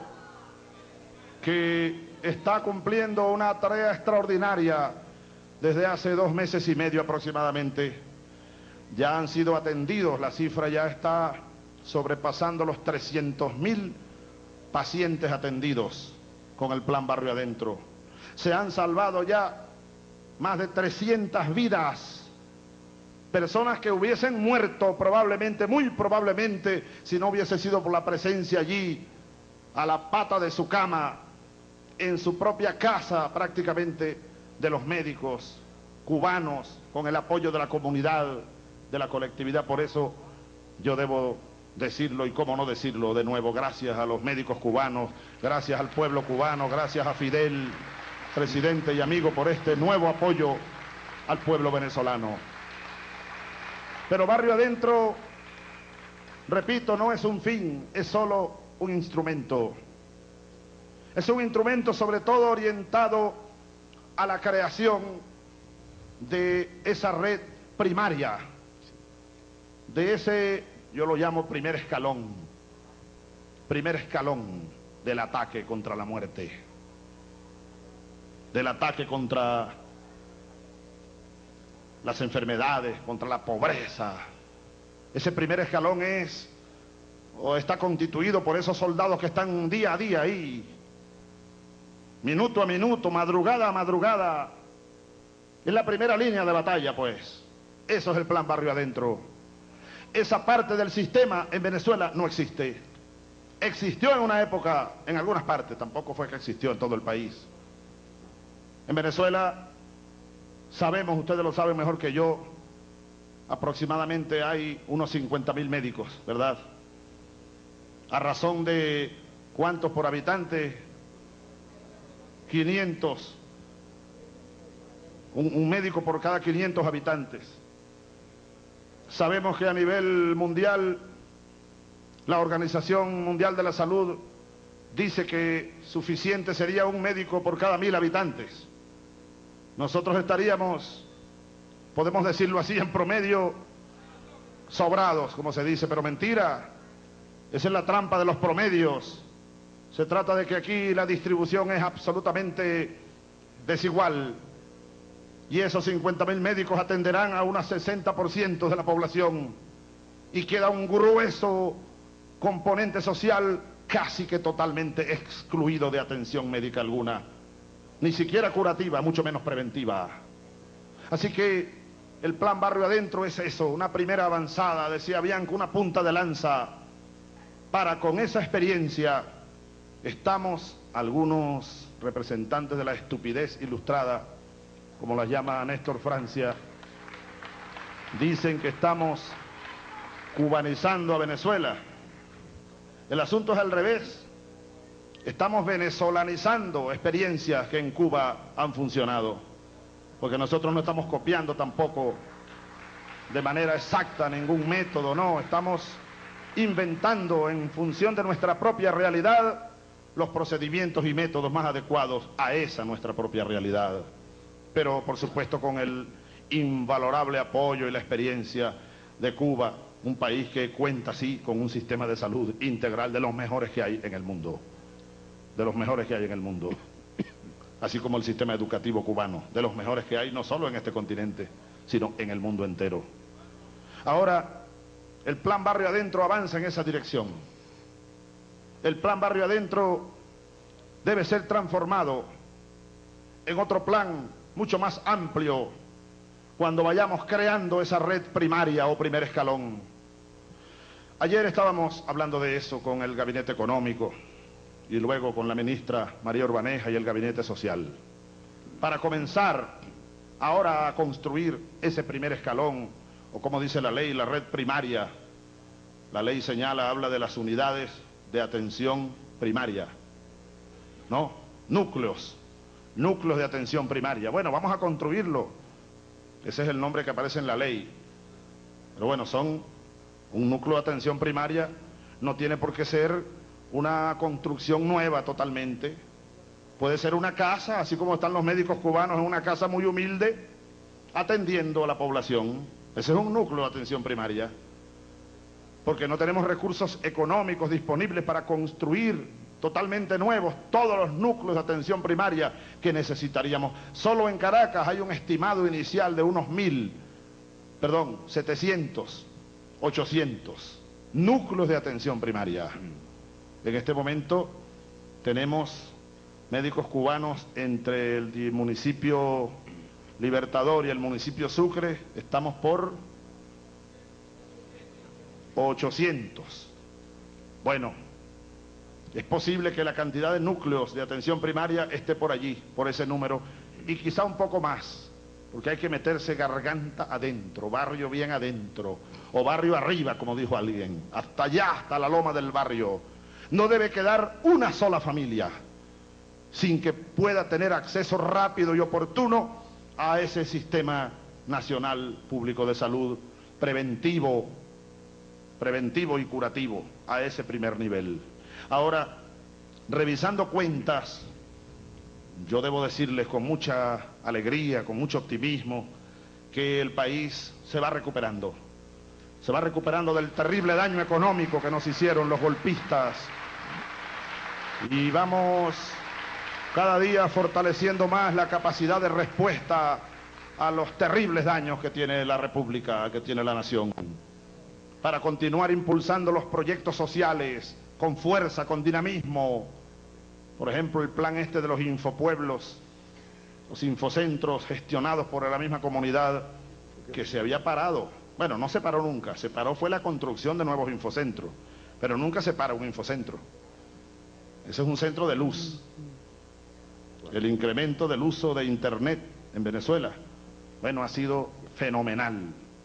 que está cumpliendo una tarea extraordinaria desde hace dos meses y medio aproximadamente. Ya han sido atendidos, la cifra ya está sobrepasando los trescientos mil pacientes atendidos con el Plan Barrio Adentro. Se han salvado ya más de trescientas vidas. Personas que hubiesen muerto probablemente, muy probablemente, si no hubiese sido por la presencia allí, a la pata de su cama, en su propia casa prácticamente, de los médicos cubanos, con el apoyo de la comunidad, de la colectividad. Por eso yo debo decirlo, y cómo no decirlo de nuevo, gracias a los médicos cubanos, gracias al pueblo cubano, gracias a Fidel, presidente y amigo, por este nuevo apoyo al pueblo venezolano. Pero Barrio Adentro, repito, no es un fin, es solo un instrumento. Es un instrumento sobre todo orientado a la creación de esa red primaria, de ese, yo lo llamo primer escalón, primer escalón del ataque contra la muerte, del ataque contra las enfermedades, contra la pobreza. Ese primer escalón es, o está constituido por esos soldados que están día a día ahí, minuto a minuto, madrugada a madrugada. Es la primera línea de batalla, pues. Eso es el plan Barrio Adentro. Esa parte del sistema en Venezuela no existe. Existió en una época, en algunas partes, tampoco fue que existió en todo el país. En Venezuela, sabemos, ustedes lo saben mejor que yo, aproximadamente hay unos cincuenta mil médicos, ¿verdad? A razón de, ¿cuántos por habitante? quinientos. Un, un médico por cada quinientos habitantes. Sabemos que a nivel mundial, la Organización Mundial de la Salud dice que suficiente sería un médico por cada mil habitantes. Nosotros estaríamos, podemos decirlo así, en promedio, sobrados, como se dice, pero mentira. Esa es la trampa de los promedios. Se trata de que aquí la distribución es absolutamente desigual. Y esos cincuenta mil médicos atenderán a un sesenta por ciento de la población. Y queda un grueso componente social casi que totalmente excluido de atención médica alguna. Ni siquiera curativa, mucho menos preventiva. Así que el plan Barrio Adentro es eso, una primera avanzada, decía Bianco, una punta de lanza, para con esa experiencia estamos algunos representantes de la estupidez ilustrada, como las llama Néstor Francia, dicen que estamos cubanizando a Venezuela. El asunto es al revés. Estamos venezolanizando experiencias que en Cuba han funcionado, porque nosotros no estamos copiando tampoco de manera exacta ningún método, no, estamos inventando en función de nuestra propia realidad los procedimientos y métodos más adecuados a esa nuestra propia realidad, pero por supuesto con el invalorable apoyo y la experiencia de Cuba, un país que cuenta así con un sistema de salud integral de los mejores que hay en el mundo, de los mejores que hay en el mundo, así como el sistema educativo cubano, de los mejores que hay no solo en este continente, sino en el mundo entero. Ahora, el plan Barrio Adentro avanza en esa dirección. El plan Barrio Adentro debe ser transformado en otro plan mucho más amplio cuando vayamos creando esa red primaria o primer escalón. Ayer estábamos hablando de eso con el Gabinete Económico y luego con la ministra María Urbaneja y el Gabinete Social, para comenzar ahora a construir ese primer escalón, o como dice la ley, la red primaria. La ley señala, habla de las unidades de atención primaria, ¿no? Núcleos, núcleos de atención primaria. Bueno, vamos a construirlo. Ese es el nombre que aparece en la ley. Pero bueno, son un núcleo de atención primaria, no tiene por qué ser una construcción nueva totalmente. Puede ser una casa, así como están los médicos cubanos en una casa muy humilde, atendiendo a la población. Ese es un núcleo de atención primaria. Porque no tenemos recursos económicos disponibles para construir totalmente nuevos todos los núcleos de atención primaria que necesitaríamos. Solo en Caracas hay un estimado inicial de unos mil, perdón, setecientos, ochocientos núcleos de atención primaria. En este momento tenemos médicos cubanos entre el municipio Libertador y el municipio Sucre, estamos por ochocientos. Bueno, es posible que la cantidad de núcleos de atención primaria esté por allí, por ese número, y quizá un poco más, porque hay que meterse garganta adentro, barrio bien adentro, o barrio arriba, como dijo alguien, hasta allá, hasta la loma del barrio. No debe quedar una sola familia sin que pueda tener acceso rápido y oportuno a ese sistema nacional público de salud preventivo, preventivo y curativo, a ese primer nivel. Ahora, revisando cuentas, yo debo decirles con mucha alegría, con mucho optimismo, que el país se va recuperando. Se va recuperando del terrible daño económico que nos hicieron los golpistas. Y vamos cada día fortaleciendo más la capacidad de respuesta a los terribles daños que tiene la República, que tiene la nación, para continuar impulsando los proyectos sociales con fuerza, con dinamismo. Por ejemplo, el plan este de los infopueblos, los infocentros gestionados por la misma comunidad, que se había parado. Bueno, no se paró nunca, se paró fue la construcción de nuevos infocentros, pero nunca se para un infocentro. Ese es un centro de luz. El incremento del uso de Internet en Venezuela, bueno, ha sido fenomenal.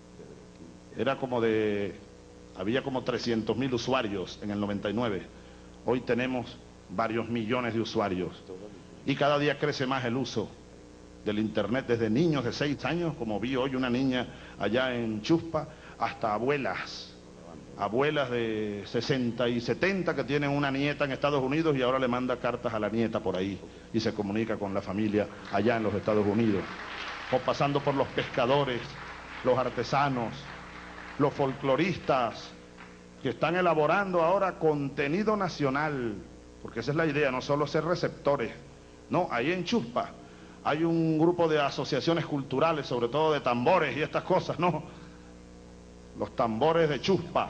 Era como de... había como trescientos mil usuarios en el noventa y nueve. Hoy tenemos varios millones de usuarios. Y cada día crece más el uso del Internet, desde niños de seis años, como vi hoy una niña allá en Chuspa, hasta abuelas. Abuelas de sesenta y setenta que tienen una nieta en Estados Unidos y ahora le manda cartas a la nieta por ahí y se comunica con la familia allá en los Estados Unidos. O pasando por los pescadores, los artesanos, los folcloristas, que están elaborando ahora contenido nacional, porque esa es la idea, no solo ser receptores. No, ahí en Chuspa hay un grupo de asociaciones culturales, sobre todo de tambores y estas cosas, ¿no? Los tambores de Chuspa,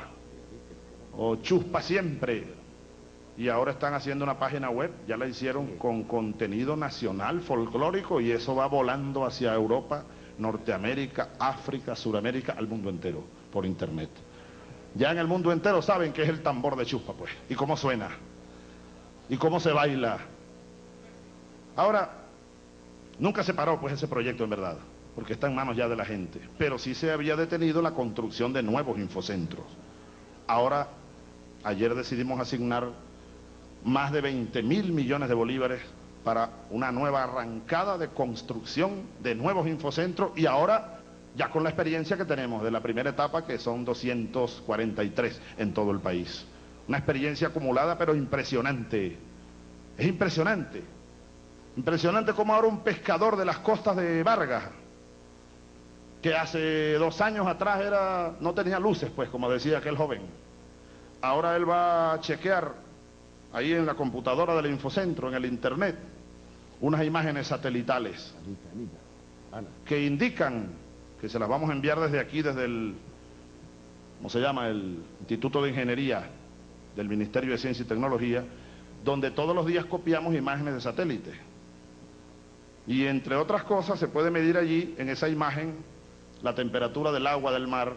o Chuspa siempre. Y ahora están haciendo una página web, ya la hicieron con contenido nacional, folclórico, y eso va volando hacia Europa, Norteamérica, África, Suramérica, al mundo entero, por internet. Ya en el mundo entero saben qué es el tambor de Chuspa, pues, y cómo suena, y cómo se baila. Ahora, nunca se paró, pues, ese proyecto en verdad, porque está en manos ya de la gente, pero sí se había detenido la construcción de nuevos infocentros. Ahora, ayer decidimos asignar más de veinte mil millones de bolívares para una nueva arrancada de construcción de nuevos infocentros, y ahora ya con la experiencia que tenemos de la primera etapa, que son doscientos cuarenta y tres en todo el país. Una experiencia acumulada, pero impresionante. Es impresionante. Impresionante como ahora un pescador de las costas de Vargas, que hace dos años atrás era, no tenía luces, pues, como decía aquel joven. Ahora él va a chequear ahí en la computadora del Infocentro, en el internet, unas imágenes satelitales que indican, que se las vamos a enviar desde aquí, desde el, ¿cómo se llama?, el Instituto de Ingeniería del Ministerio de Ciencia y Tecnología, donde todos los días copiamos imágenes de satélite. Y entre otras cosas se puede medir allí, en esa imagen, la temperatura del agua del mar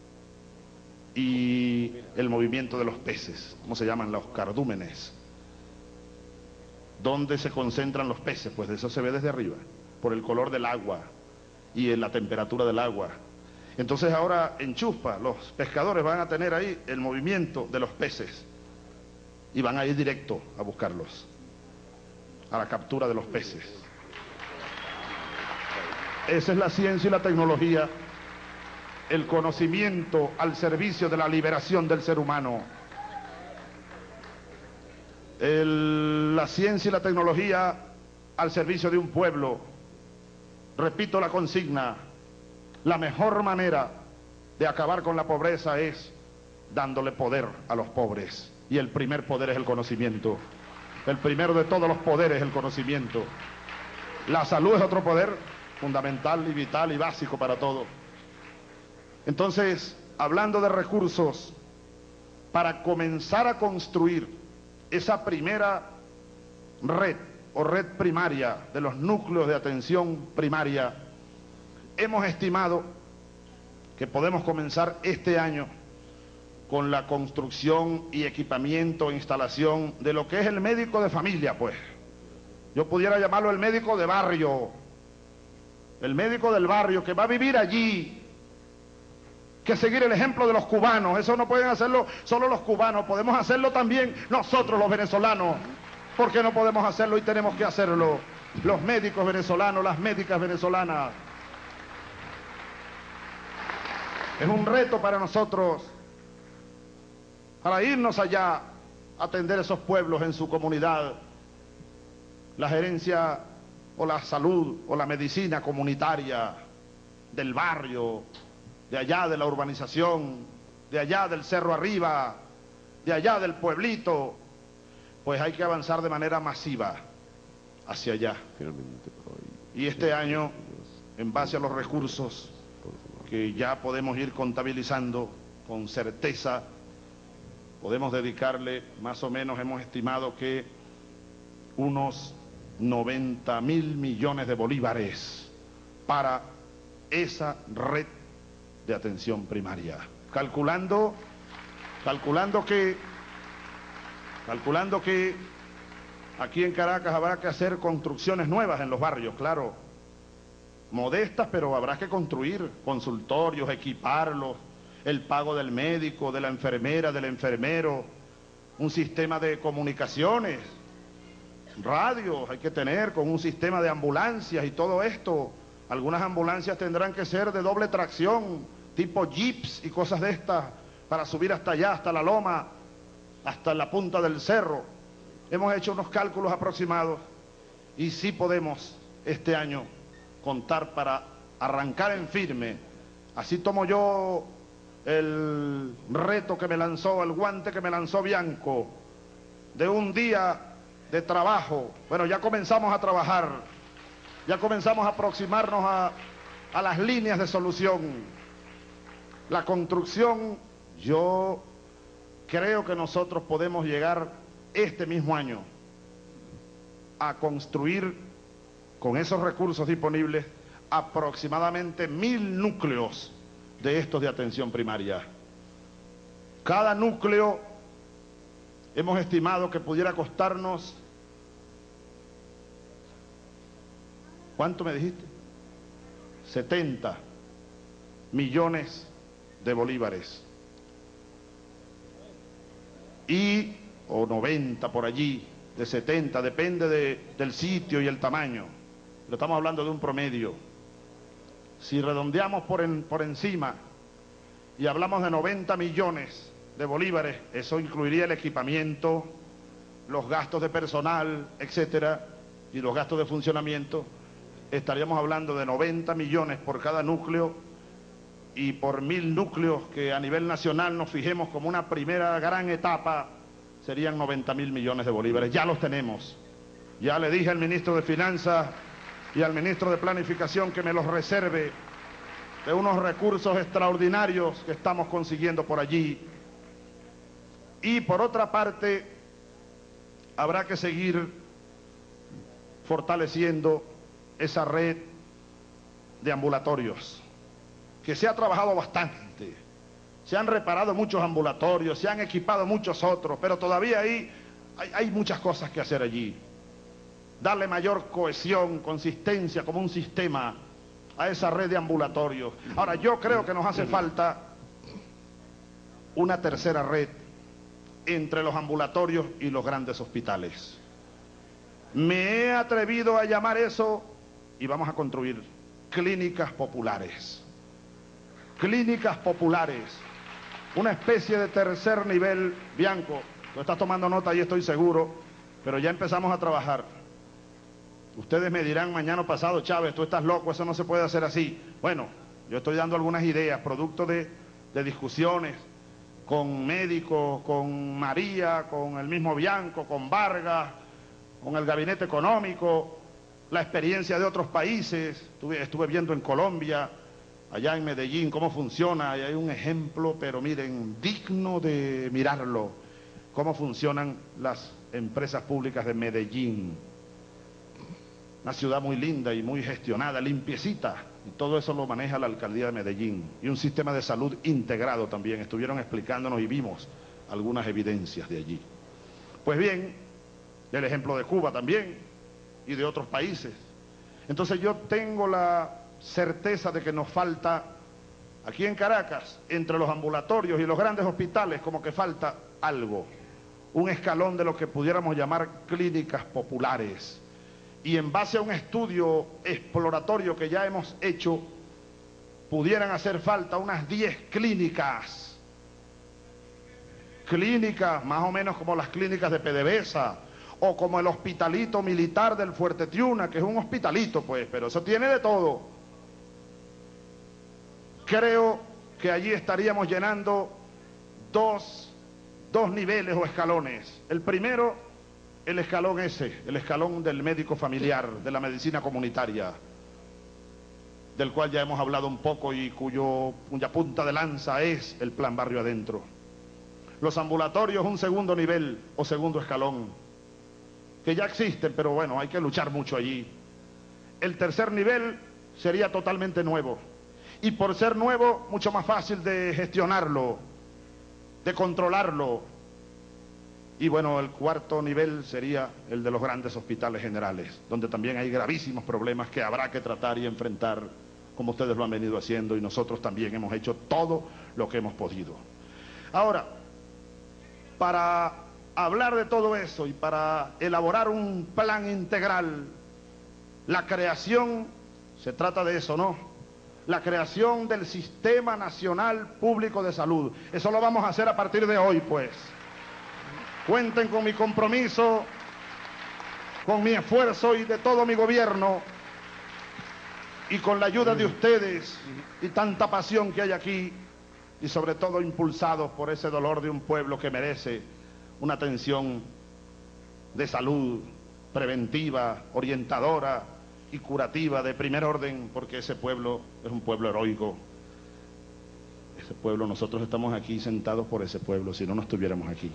y el movimiento de los peces, ¿cómo se llaman? Los cardúmenes. ¿Dónde se concentran los peces? Pues de eso se ve desde arriba, por el color del agua y en la temperatura del agua. Entonces ahora en Chuspa los pescadores van a tener ahí el movimiento de los peces y van a ir directo a buscarlos, a la captura de los peces. Esa es la ciencia y la tecnología, el conocimiento al servicio de la liberación del ser humano. El, la ciencia y la tecnología al servicio de un pueblo. Repito la consigna, la mejor manera de acabar con la pobreza es dándole poder a los pobres. Y el primer poder es el conocimiento. El primero de todos los poderes es el conocimiento. La salud es otro poder fundamental y vital y básico para todo. Entonces, hablando de recursos, para comenzar a construir esa primera red o red primaria de los núcleos de atención primaria, hemos estimado que podemos comenzar este año con la construcción y equipamiento e instalación de lo que es el médico de familia, pues. Yo pudiera llamarlo el médico de barrio, el médico del barrio que va a vivir allí, que seguir el ejemplo de los cubanos. Eso no pueden hacerlo solo los cubanos, podemos hacerlo también nosotros los venezolanos. ¿Por qué no podemos hacerlo y tenemos que hacerlo? los médicos venezolanos, las médicas venezolanas. Es un reto para nosotros, para irnos allá a atender esos pueblos en su comunidad. La gerencia o la salud o la medicina comunitaria del barrio, de allá de la urbanización, de allá del cerro arriba, de allá del pueblito, pues hay que avanzar de manera masiva hacia allá. Y este año, en base a los recursos que ya podemos ir contabilizando con certeza, podemos dedicarle más o menos, hemos estimado que unos noventa mil millones de bolívares para esa red de atención primaria. Calculando, calculando que, calculando que aquí en Caracas habrá que hacer construcciones nuevas en los barrios, claro, modestas, pero habrá que construir consultorios, equiparlos, el pago del médico, de la enfermera, del enfermero, un sistema de comunicaciones, radios hay que tener con un sistema de ambulancias y todo esto. Algunas ambulancias tendrán que ser de doble tracción, tipo jeeps y cosas de estas, para subir hasta allá, hasta la loma, hasta la punta del cerro. Hemos hecho unos cálculos aproximados y sí podemos este año contar para arrancar en firme. Así tomo yo el reto que me lanzó, el guante que me lanzó Bianco, de un día de trabajo. Bueno, ya comenzamos a trabajar, ya comenzamos a aproximarnos a, a las líneas de solución. La construcción, yo creo que nosotros podemos llegar este mismo año a construir con esos recursos disponibles aproximadamente mil núcleos de estos de atención primaria. Cada núcleo hemos estimado que pudiera costarnos, ¿cuánto me dijiste? setenta millones de bolívares. Y, o noventa por allí, de setenta, depende de, del sitio y el tamaño. Pero estamos hablando de un promedio. Si redondeamos por, en, por encima y hablamos de noventa millones de bolívares, eso incluiría el equipamiento, los gastos de personal, etcétera, y los gastos de funcionamiento, estaríamos hablando de noventa millones por cada núcleo, y por mil núcleos que a nivel nacional nos fijemos como una primera gran etapa, serían noventa mil millones de bolívares. Ya los tenemos. Ya le dije al ministro de Finanzas y al ministro de Planificación que me los reserve de unos recursos extraordinarios que estamos consiguiendo por allí. Y por otra parte, habrá que seguir fortaleciendo esa red de ambulatorios, que se ha trabajado bastante. Se han reparado muchos ambulatorios, se han equipado muchos otros, pero todavía hay, hay, hay muchas cosas que hacer allí. Darle mayor cohesión, consistencia, como un sistema a esa red de ambulatorios. Ahora, yo creo que nos hace falta una tercera red entre los ambulatorios y los grandes hospitales. Me he atrevido a llamar eso, y vamos a construir clínicas populares. Clínicas populares, una especie de tercer nivel. Bianco, tú estás tomando nota y estoy seguro, pero ya empezamos a trabajar. Ustedes me dirán mañana o pasado, Chávez, tú estás loco, eso no se puede hacer así. Bueno, yo estoy dando algunas ideas, producto de, de discusiones con médicos, con María, con el mismo Bianco, con Vargas, con el gabinete económico, la experiencia de otros países. Estuve, estuve viendo en Colombia, allá en Medellín, cómo funciona, y hay un ejemplo, pero miren, digno de mirarlo, cómo funcionan las empresas públicas de Medellín. Una ciudad muy linda y muy gestionada, limpiecita, y todo eso lo maneja la alcaldía de Medellín. Y un sistema de salud integrado también, estuvieron explicándonos y vimos algunas evidencias de allí. Pues bien, el ejemplo de Cuba también, y de otros países. Entonces yo tengo la certeza de que nos falta, aquí en Caracas, entre los ambulatorios y los grandes hospitales, como que falta algo, un escalón de lo que pudiéramos llamar clínicas populares, y en base a un estudio exploratorio que ya hemos hecho, pudieran hacer falta unas diez clínicas. Clínicas más o menos como las clínicas de PDVSA o como el hospitalito militar del Fuerte Tiuna, que es un hospitalito pues, pero eso tiene de todo. Creo que allí estaríamos llenando dos, dos niveles o escalones. El primero, el escalón ese, el escalón del médico familiar, de la medicina comunitaria, del cual ya hemos hablado un poco y cuyo, cuya punta de lanza es el Plan Barrio Adentro. Los ambulatorios, un segundo nivel o segundo escalón, que ya existen, pero bueno, hay que luchar mucho allí. El tercer nivel sería totalmente nuevo, y por ser nuevo, mucho más fácil de gestionarlo, de controlarlo. Y bueno, el cuarto nivel sería el de los grandes hospitales generales, donde también hay gravísimos problemas que habrá que tratar y enfrentar, como ustedes lo han venido haciendo, y nosotros también hemos hecho todo lo que hemos podido. Ahora, para hablar de todo eso y para elaborar un plan integral, la creación, se trata de eso, ¿no? La creación del Sistema Nacional Público de Salud. Eso lo vamos a hacer a partir de hoy, pues. Cuenten con mi compromiso, con mi esfuerzo y de todo mi gobierno, y con la ayuda de ustedes y tanta pasión que hay aquí, y sobre todo impulsados por ese dolor de un pueblo que merece una atención de salud preventiva, orientadora y curativa de primer orden, porque ese pueblo es un pueblo heroico. Ese pueblo, nosotros estamos aquí sentados por ese pueblo, si no, no estuviéramos aquí.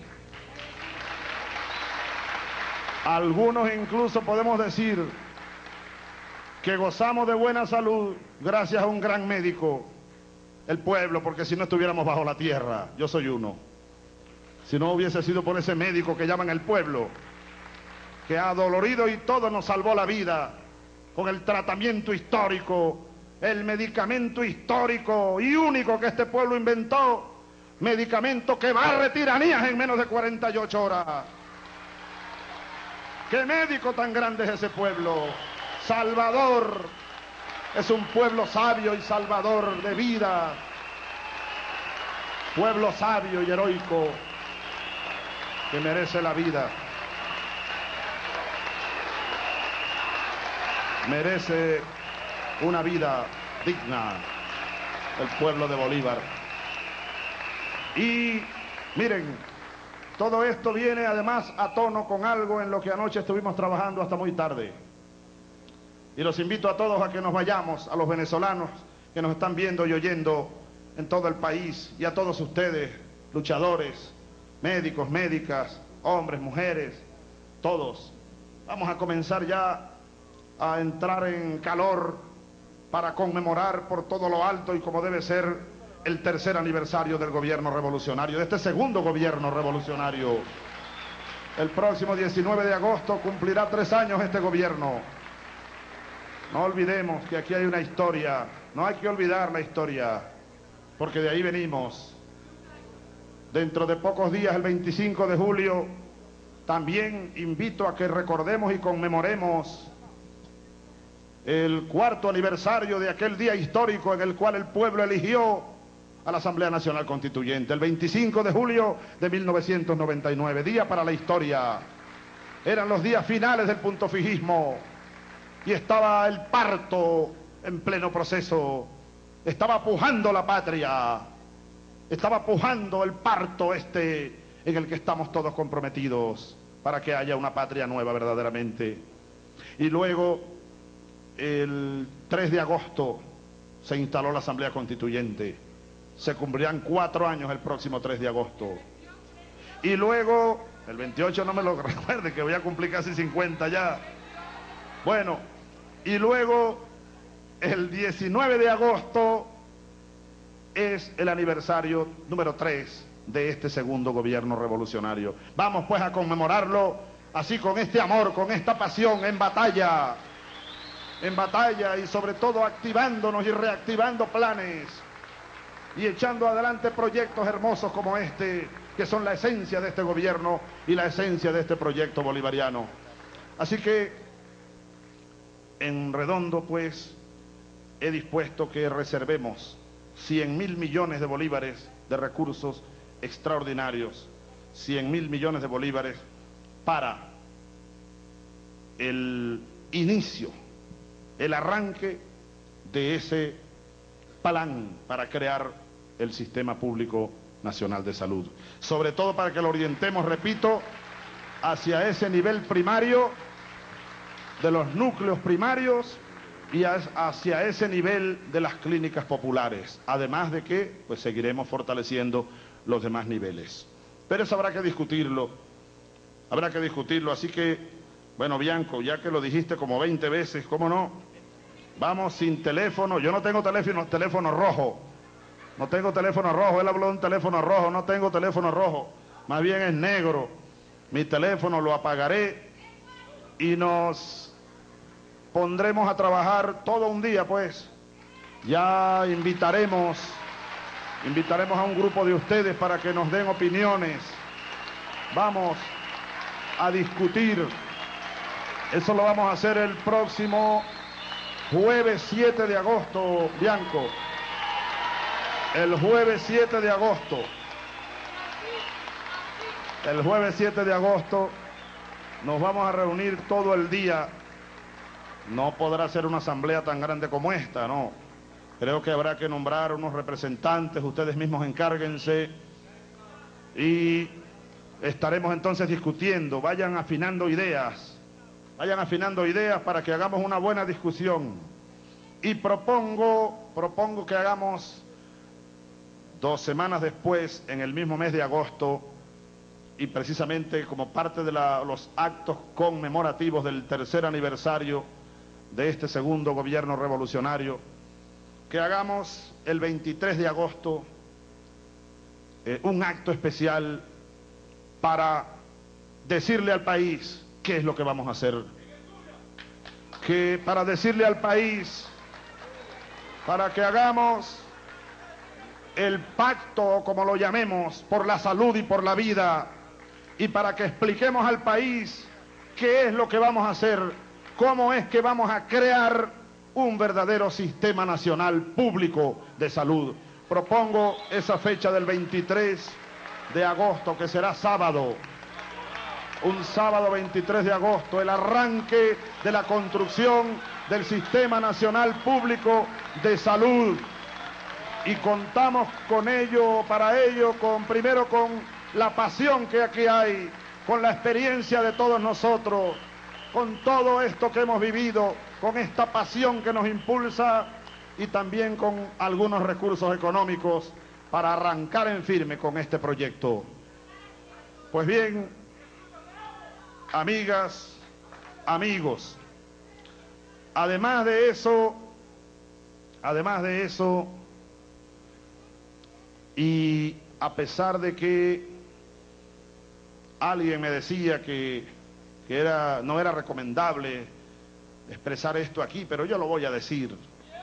Algunos incluso podemos decir que gozamos de buena salud gracias a un gran médico, el pueblo, porque si no estuviéramos bajo la tierra. Yo soy uno. Si no hubiese sido por ese médico que llaman el pueblo, que ha dolorido y todo nos salvó la vida, con el tratamiento histórico, el medicamento histórico y único que este pueblo inventó, medicamento que barre tiranías en menos de cuarenta y ocho horas. ¿Qué médico tan grande es ese pueblo? Salvador. Es un pueblo sabio y salvador de vida. Pueblo sabio y heroico que merece la vida. Merece una vida digna el pueblo de Bolívar. Y miren, todo esto viene además a tono con algo en lo que anoche estuvimos trabajando hasta muy tarde. Y los invito a todos a que nos vayamos, a los venezolanos que nos están viendo y oyendo en todo el país, y a todos ustedes, luchadores, médicos, médicas, hombres, mujeres, todos. Vamos a comenzar ya a entrar en calor para conmemorar por todo lo alto y como debe ser el tercer aniversario del gobierno revolucionario, de este segundo gobierno revolucionario. El próximo diecinueve de agosto cumplirá tres años este gobierno. No olvidemos que aquí hay una historia, no hay que olvidar la historia, porque de ahí venimos. Dentro de pocos días, el veinticinco de julio, también invito a que recordemos y conmemoremos el cuarto aniversario de aquel día histórico en el cual el pueblo eligió a la Asamblea Nacional Constituyente, el veinticinco de julio de mil novecientos noventa y nueve, día para la historia. Eran los días finales del puntofijismo y estaba el parto en pleno proceso, estaba pujando la patria, estaba pujando el parto este en el que estamos todos comprometidos para que haya una patria nueva verdaderamente. Y luego, el tres de agosto, se instaló la Asamblea Constituyente. Se cumplirán cuatro años el próximo tres de agosto. Y luego, el veintiocho, no me lo recuerde, que voy a cumplir casi cincuenta ya. Bueno, y luego, el diecinueve de agosto, es el aniversario número tres de este segundo gobierno revolucionario. Vamos pues a conmemorarlo así, con este amor, con esta pasión, en batalla, en batalla y sobre todo activándonos y reactivando planes y echando adelante proyectos hermosos como este, que son la esencia de este gobierno y la esencia de este proyecto bolivariano. Así que en redondo, pues, he dispuesto que reservemos cien mil millones de bolívares de recursos extraordinarios, cien mil millones de bolívares para el inicio, el arranque de ese plan para crear el Sistema Público Nacional de Salud. Sobre todo para que lo orientemos, repito, hacia ese nivel primario de los núcleos primarios y hacia ese nivel de las clínicas populares, además de que pues seguiremos fortaleciendo los demás niveles. Pero eso habrá que discutirlo, habrá que discutirlo, así que, bueno, Bianco, ya que lo dijiste como veinte veces, ¿cómo no? Vamos sin teléfono, yo no tengo teléfono, teléfono rojo, no tengo teléfono rojo, él habló de un teléfono rojo, no tengo teléfono rojo, más bien es negro, mi teléfono lo apagaré y nos pondremos a trabajar todo un día, pues. Ya invitaremos, invitaremos a un grupo de ustedes para que nos den opiniones. Vamos a discutir. Eso lo vamos a hacer el próximo jueves siete de agosto, Bianco. El jueves siete de agosto. El jueves siete de agosto nos vamos a reunir todo el día. No podrá ser una asamblea tan grande como esta, no. Creo que habrá que nombrar unos representantes, ustedes mismos encárguense y estaremos entonces discutiendo. Vayan afinando ideas, vayan afinando ideas para que hagamos una buena discusión. Y propongo, propongo que hagamos dos semanas después, en el mismo mes de agosto, y precisamente como parte de la, los actos conmemorativos del tercer aniversario de este segundo gobierno revolucionario, que hagamos el veintitrés de agosto eh, un acto especial para decirle al país qué es lo que vamos a hacer, que para decirle al país, para que hagamos el pacto, como lo llamemos, por la salud y por la vida, y para que expliquemos al país qué es lo que vamos a hacer, cómo es que vamos a crear un verdadero sistema nacional público de salud. Propongo esa fecha del veintitrés de agosto, que será sábado, un sábado veintitrés de agosto, el arranque de la construcción del Sistema Nacional Público de Salud. Y contamos con ello, para ello, con primero con la pasión que aquí hay, con la experiencia de todos nosotros, con todo esto que hemos vivido, con esta pasión que nos impulsa y también con algunos recursos económicos para arrancar en firme con este proyecto. Pues bien, amigas, amigos, además de eso, además de eso, y a pesar de que alguien me decía que que era, no era recomendable expresar esto aquí, pero yo lo voy a decir.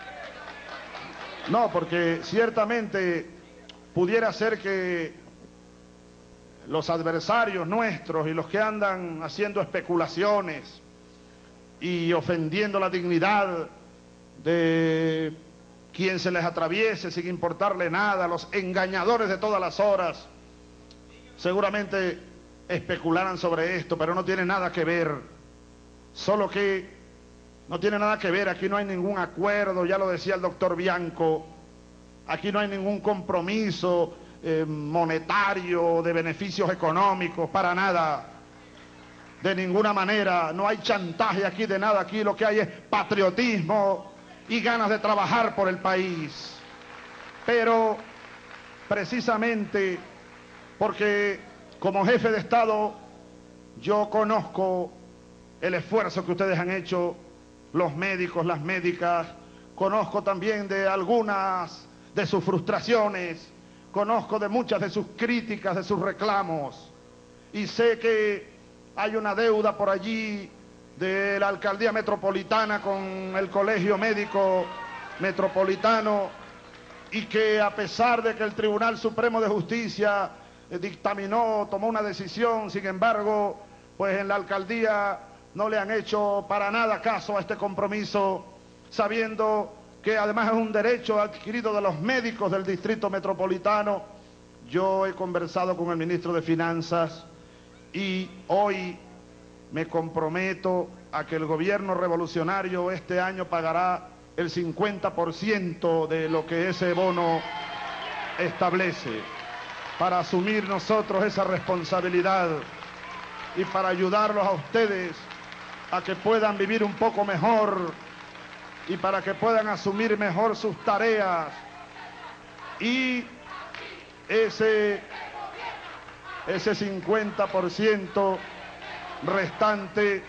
No, porque ciertamente pudiera ser que los adversarios nuestros y los que andan haciendo especulaciones y ofendiendo la dignidad de quien se les atraviese sin importarle nada, los engañadores de todas las horas, seguramente especularan sobre esto, pero no tiene nada que ver, solo que no tiene nada que ver, aquí no hay ningún acuerdo, ya lo decía el doctor Bianco, aquí no hay ningún compromiso eh, monetario, de beneficios económicos, para nada, de ninguna manera, no hay chantaje aquí de nada, aquí lo que hay es patriotismo y ganas de trabajar por el país, pero precisamente porque como jefe de Estado, yo conozco el esfuerzo que ustedes han hecho, los médicos, las médicas, conozco también de algunas de sus frustraciones, conozco de muchas de sus críticas, de sus reclamos, y sé que hay una deuda por allí de la alcaldía metropolitana con el Colegio Médico Metropolitano, y que a pesar de que el Tribunal Supremo de Justicia dictaminó, tomó una decisión, sin embargo, pues en la alcaldía no le han hecho para nada caso a este compromiso, sabiendo que además es un derecho adquirido de los médicos del Distrito Metropolitano. Yo he conversado con el ministro de Finanzas y hoy me comprometo a que el gobierno revolucionario este año pagará el cincuenta por ciento de lo que ese bono establece, para asumir nosotros esa responsabilidad y para ayudarlos a ustedes a que puedan vivir un poco mejor y para que puedan asumir mejor sus tareas. Y ese, ese cincuenta por ciento restante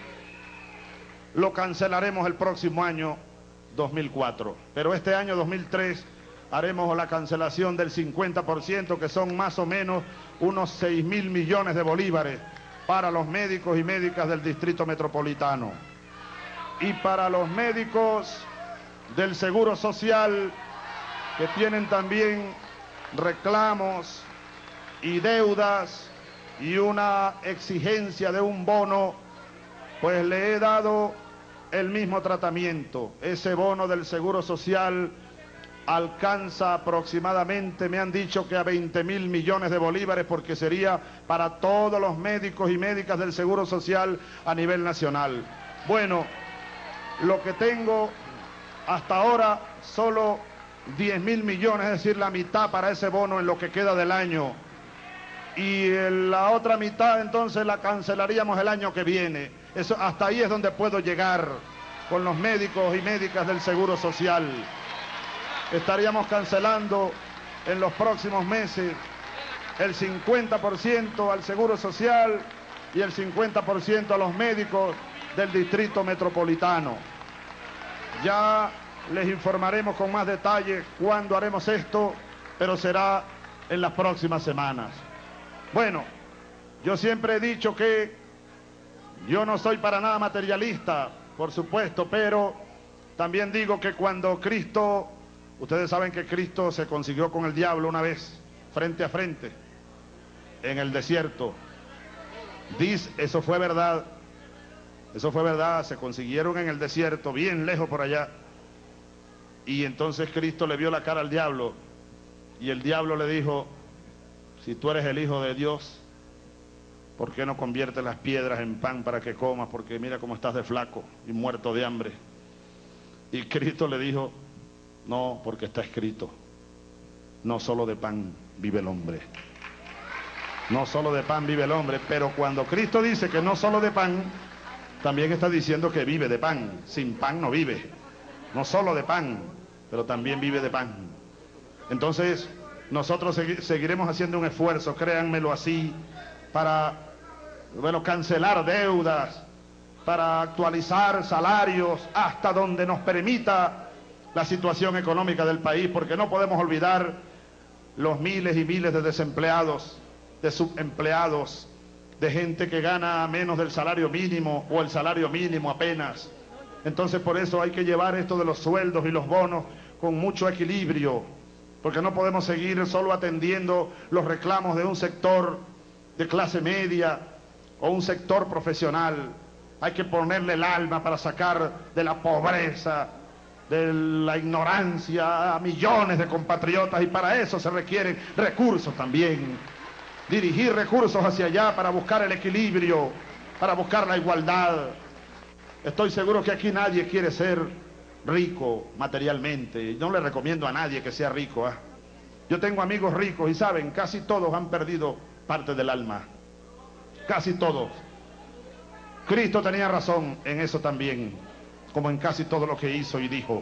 lo cancelaremos el próximo año dos mil cuatro, pero este año dos mil tres haremos la cancelación del cincuenta por ciento, que son más o menos unos seis mil millones de bolívares para los médicos y médicas del Distrito Metropolitano. Y para los médicos del Seguro Social, que tienen también reclamos y deudas y una exigencia de un bono, pues le he dado el mismo tratamiento. Ese bono del Seguro Social alcanza aproximadamente, me han dicho que a veinte mil millones de bolívares, porque sería para todos los médicos y médicas del Seguro Social a nivel nacional. Bueno, lo que tengo hasta ahora solo diez mil millones, es decir, la mitad para ese bono en lo que queda del año. Y la otra mitad entonces la cancelaríamos el año que viene. Eso, hasta ahí es donde puedo llegar con los médicos y médicas del Seguro Social. Estaríamos cancelando en los próximos meses el cincuenta por ciento al Seguro Social y el cincuenta por ciento a los médicos del Distrito Metropolitano. Ya les informaremos con más detalle cuándo haremos esto, pero será en las próximas semanas. Bueno, yo siempre he dicho que yo no soy para nada materialista, por supuesto, pero también digo que cuando Cristo, ustedes saben que Cristo se consiguió con el diablo una vez, frente a frente, en el desierto. Dice, eso fue verdad, eso fue verdad, se consiguieron en el desierto, bien lejos por allá. Y entonces Cristo le vio la cara al diablo, y el diablo le dijo: si tú eres el Hijo de Dios, ¿por qué no conviertes las piedras en pan para que comas? Porque mira cómo estás de flaco y muerto de hambre. Y Cristo le dijo: no, porque está escrito, no solo de pan vive el hombre. No solo de pan vive el hombre, pero cuando Cristo dice que no solo de pan, también está diciendo que vive de pan. Sin pan no vive. No solo de pan, pero también vive de pan. Entonces, nosotros segui- seguiremos haciendo un esfuerzo, créanmelo así, para, bueno, cancelar deudas, para actualizar salarios hasta donde nos permita la situación económica del país, porque no podemos olvidar los miles y miles de desempleados, de subempleados, de gente que gana menos del salario mínimo o el salario mínimo apenas. Entonces por eso hay que llevar esto de los sueldos y los bonos con mucho equilibrio, porque no podemos seguir solo atendiendo los reclamos de un sector de clase media o un sector profesional. Hay que ponerle el alma para sacar de la pobreza, de la ignorancia a millones de compatriotas, y para eso se requieren recursos también. Dirigir recursos hacia allá para buscar el equilibrio, para buscar la igualdad. Estoy seguro que aquí nadie quiere ser rico materialmente. No le recomiendo a nadie que sea rico, ¿eh? Yo tengo amigos ricos y saben, casi todos han perdido parte del alma. Casi todos. Cristo tenía razón en eso también, como en casi todo lo que hizo y dijo,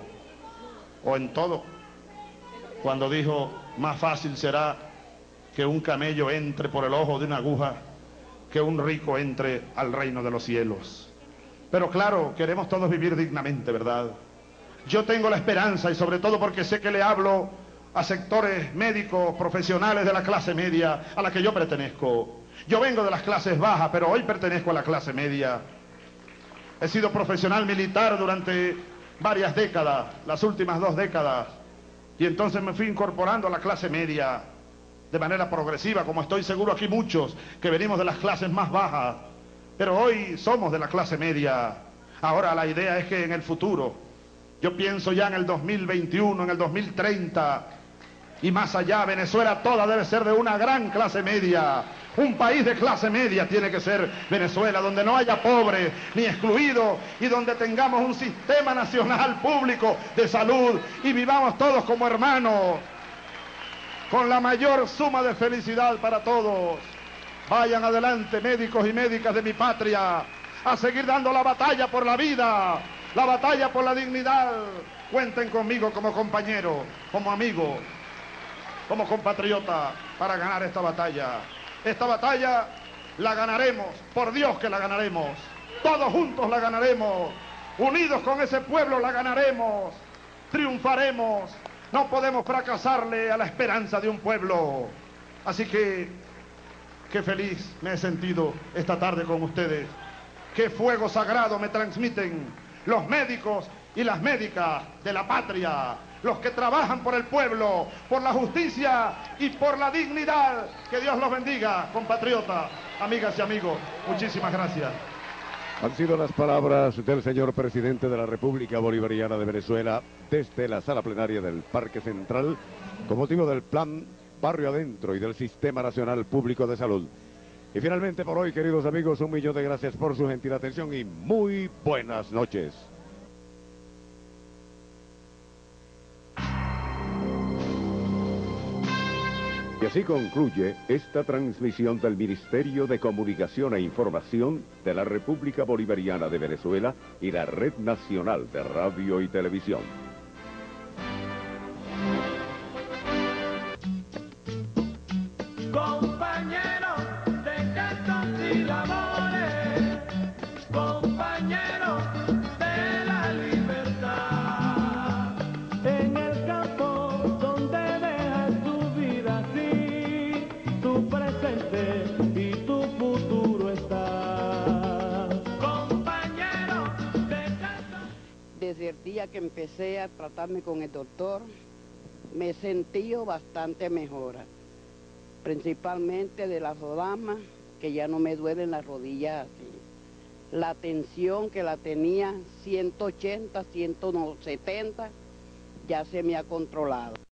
o en todo, cuando dijo: más fácil será que un camello entre por el ojo de una aguja que un rico entre al reino de los cielos. Pero claro, queremos todos vivir dignamente, ¿verdad? Yo tengo la esperanza, y sobre todo porque sé que le hablo a sectores médicos, profesionales de la clase media, a la que yo pertenezco. Yo vengo de las clases bajas, pero hoy pertenezco a la clase media. He sido profesional militar durante varias décadas, las últimas dos décadas, y entonces me fui incorporando a la clase media de manera progresiva, como estoy seguro aquí muchos que venimos de las clases más bajas. pero hoy somos de la clase media. Ahora la idea es que en el futuro, yo pienso ya en el dos mil veintiuno, en el dos mil treinta y más allá, Venezuela toda debe ser de una gran clase media. Un país de clase media tiene que ser Venezuela, donde no haya pobre ni excluido y donde tengamos un sistema nacional público de salud y vivamos todos como hermanos, con la mayor suma de felicidad para todos. Vayan adelante, médicos y médicas de mi patria, a seguir dando la batalla por la vida, la batalla por la dignidad. Cuenten conmigo como compañero, como amigo, como compatriota, para ganar esta batalla. Esta batalla la ganaremos, por Dios que la ganaremos. Todos juntos la ganaremos. Unidos con ese pueblo la ganaremos. Triunfaremos. No podemos fracasarle a la esperanza de un pueblo. Así que, qué feliz me he sentido esta tarde con ustedes. Qué fuego sagrado me transmiten los médicos y las médicas de la patria, los que trabajan por el pueblo, por la justicia y por la dignidad. Que Dios los bendiga, compatriotas, amigas y amigos. Muchísimas gracias. Han sido las palabras del señor presidente de la República Bolivariana de Venezuela desde la sala plenaria del Parque Central con motivo del plan Barrio Adentro y del Sistema Nacional Público de Salud. Y finalmente por hoy, queridos amigos, un millón de gracias por su gentil atención y muy buenas noches. Y así concluye esta transmisión del Ministerio de Comunicación e Información de la República Bolivariana de Venezuela y la Red Nacional de Radio y Televisión. Compañeros de cantos y labores, compañeros de la libertad, en el campo donde dejas tu vida, sí, tu presente y tu futuro está. Compañeros de cantos. Desde el día que empecé a tratarme con el doctor, me he sentido bastante mejora. Principalmente de las rodamas, que ya no me duelen las rodillas así. La tensión que la tenía ciento ochenta, ciento setenta, ya se me ha controlado.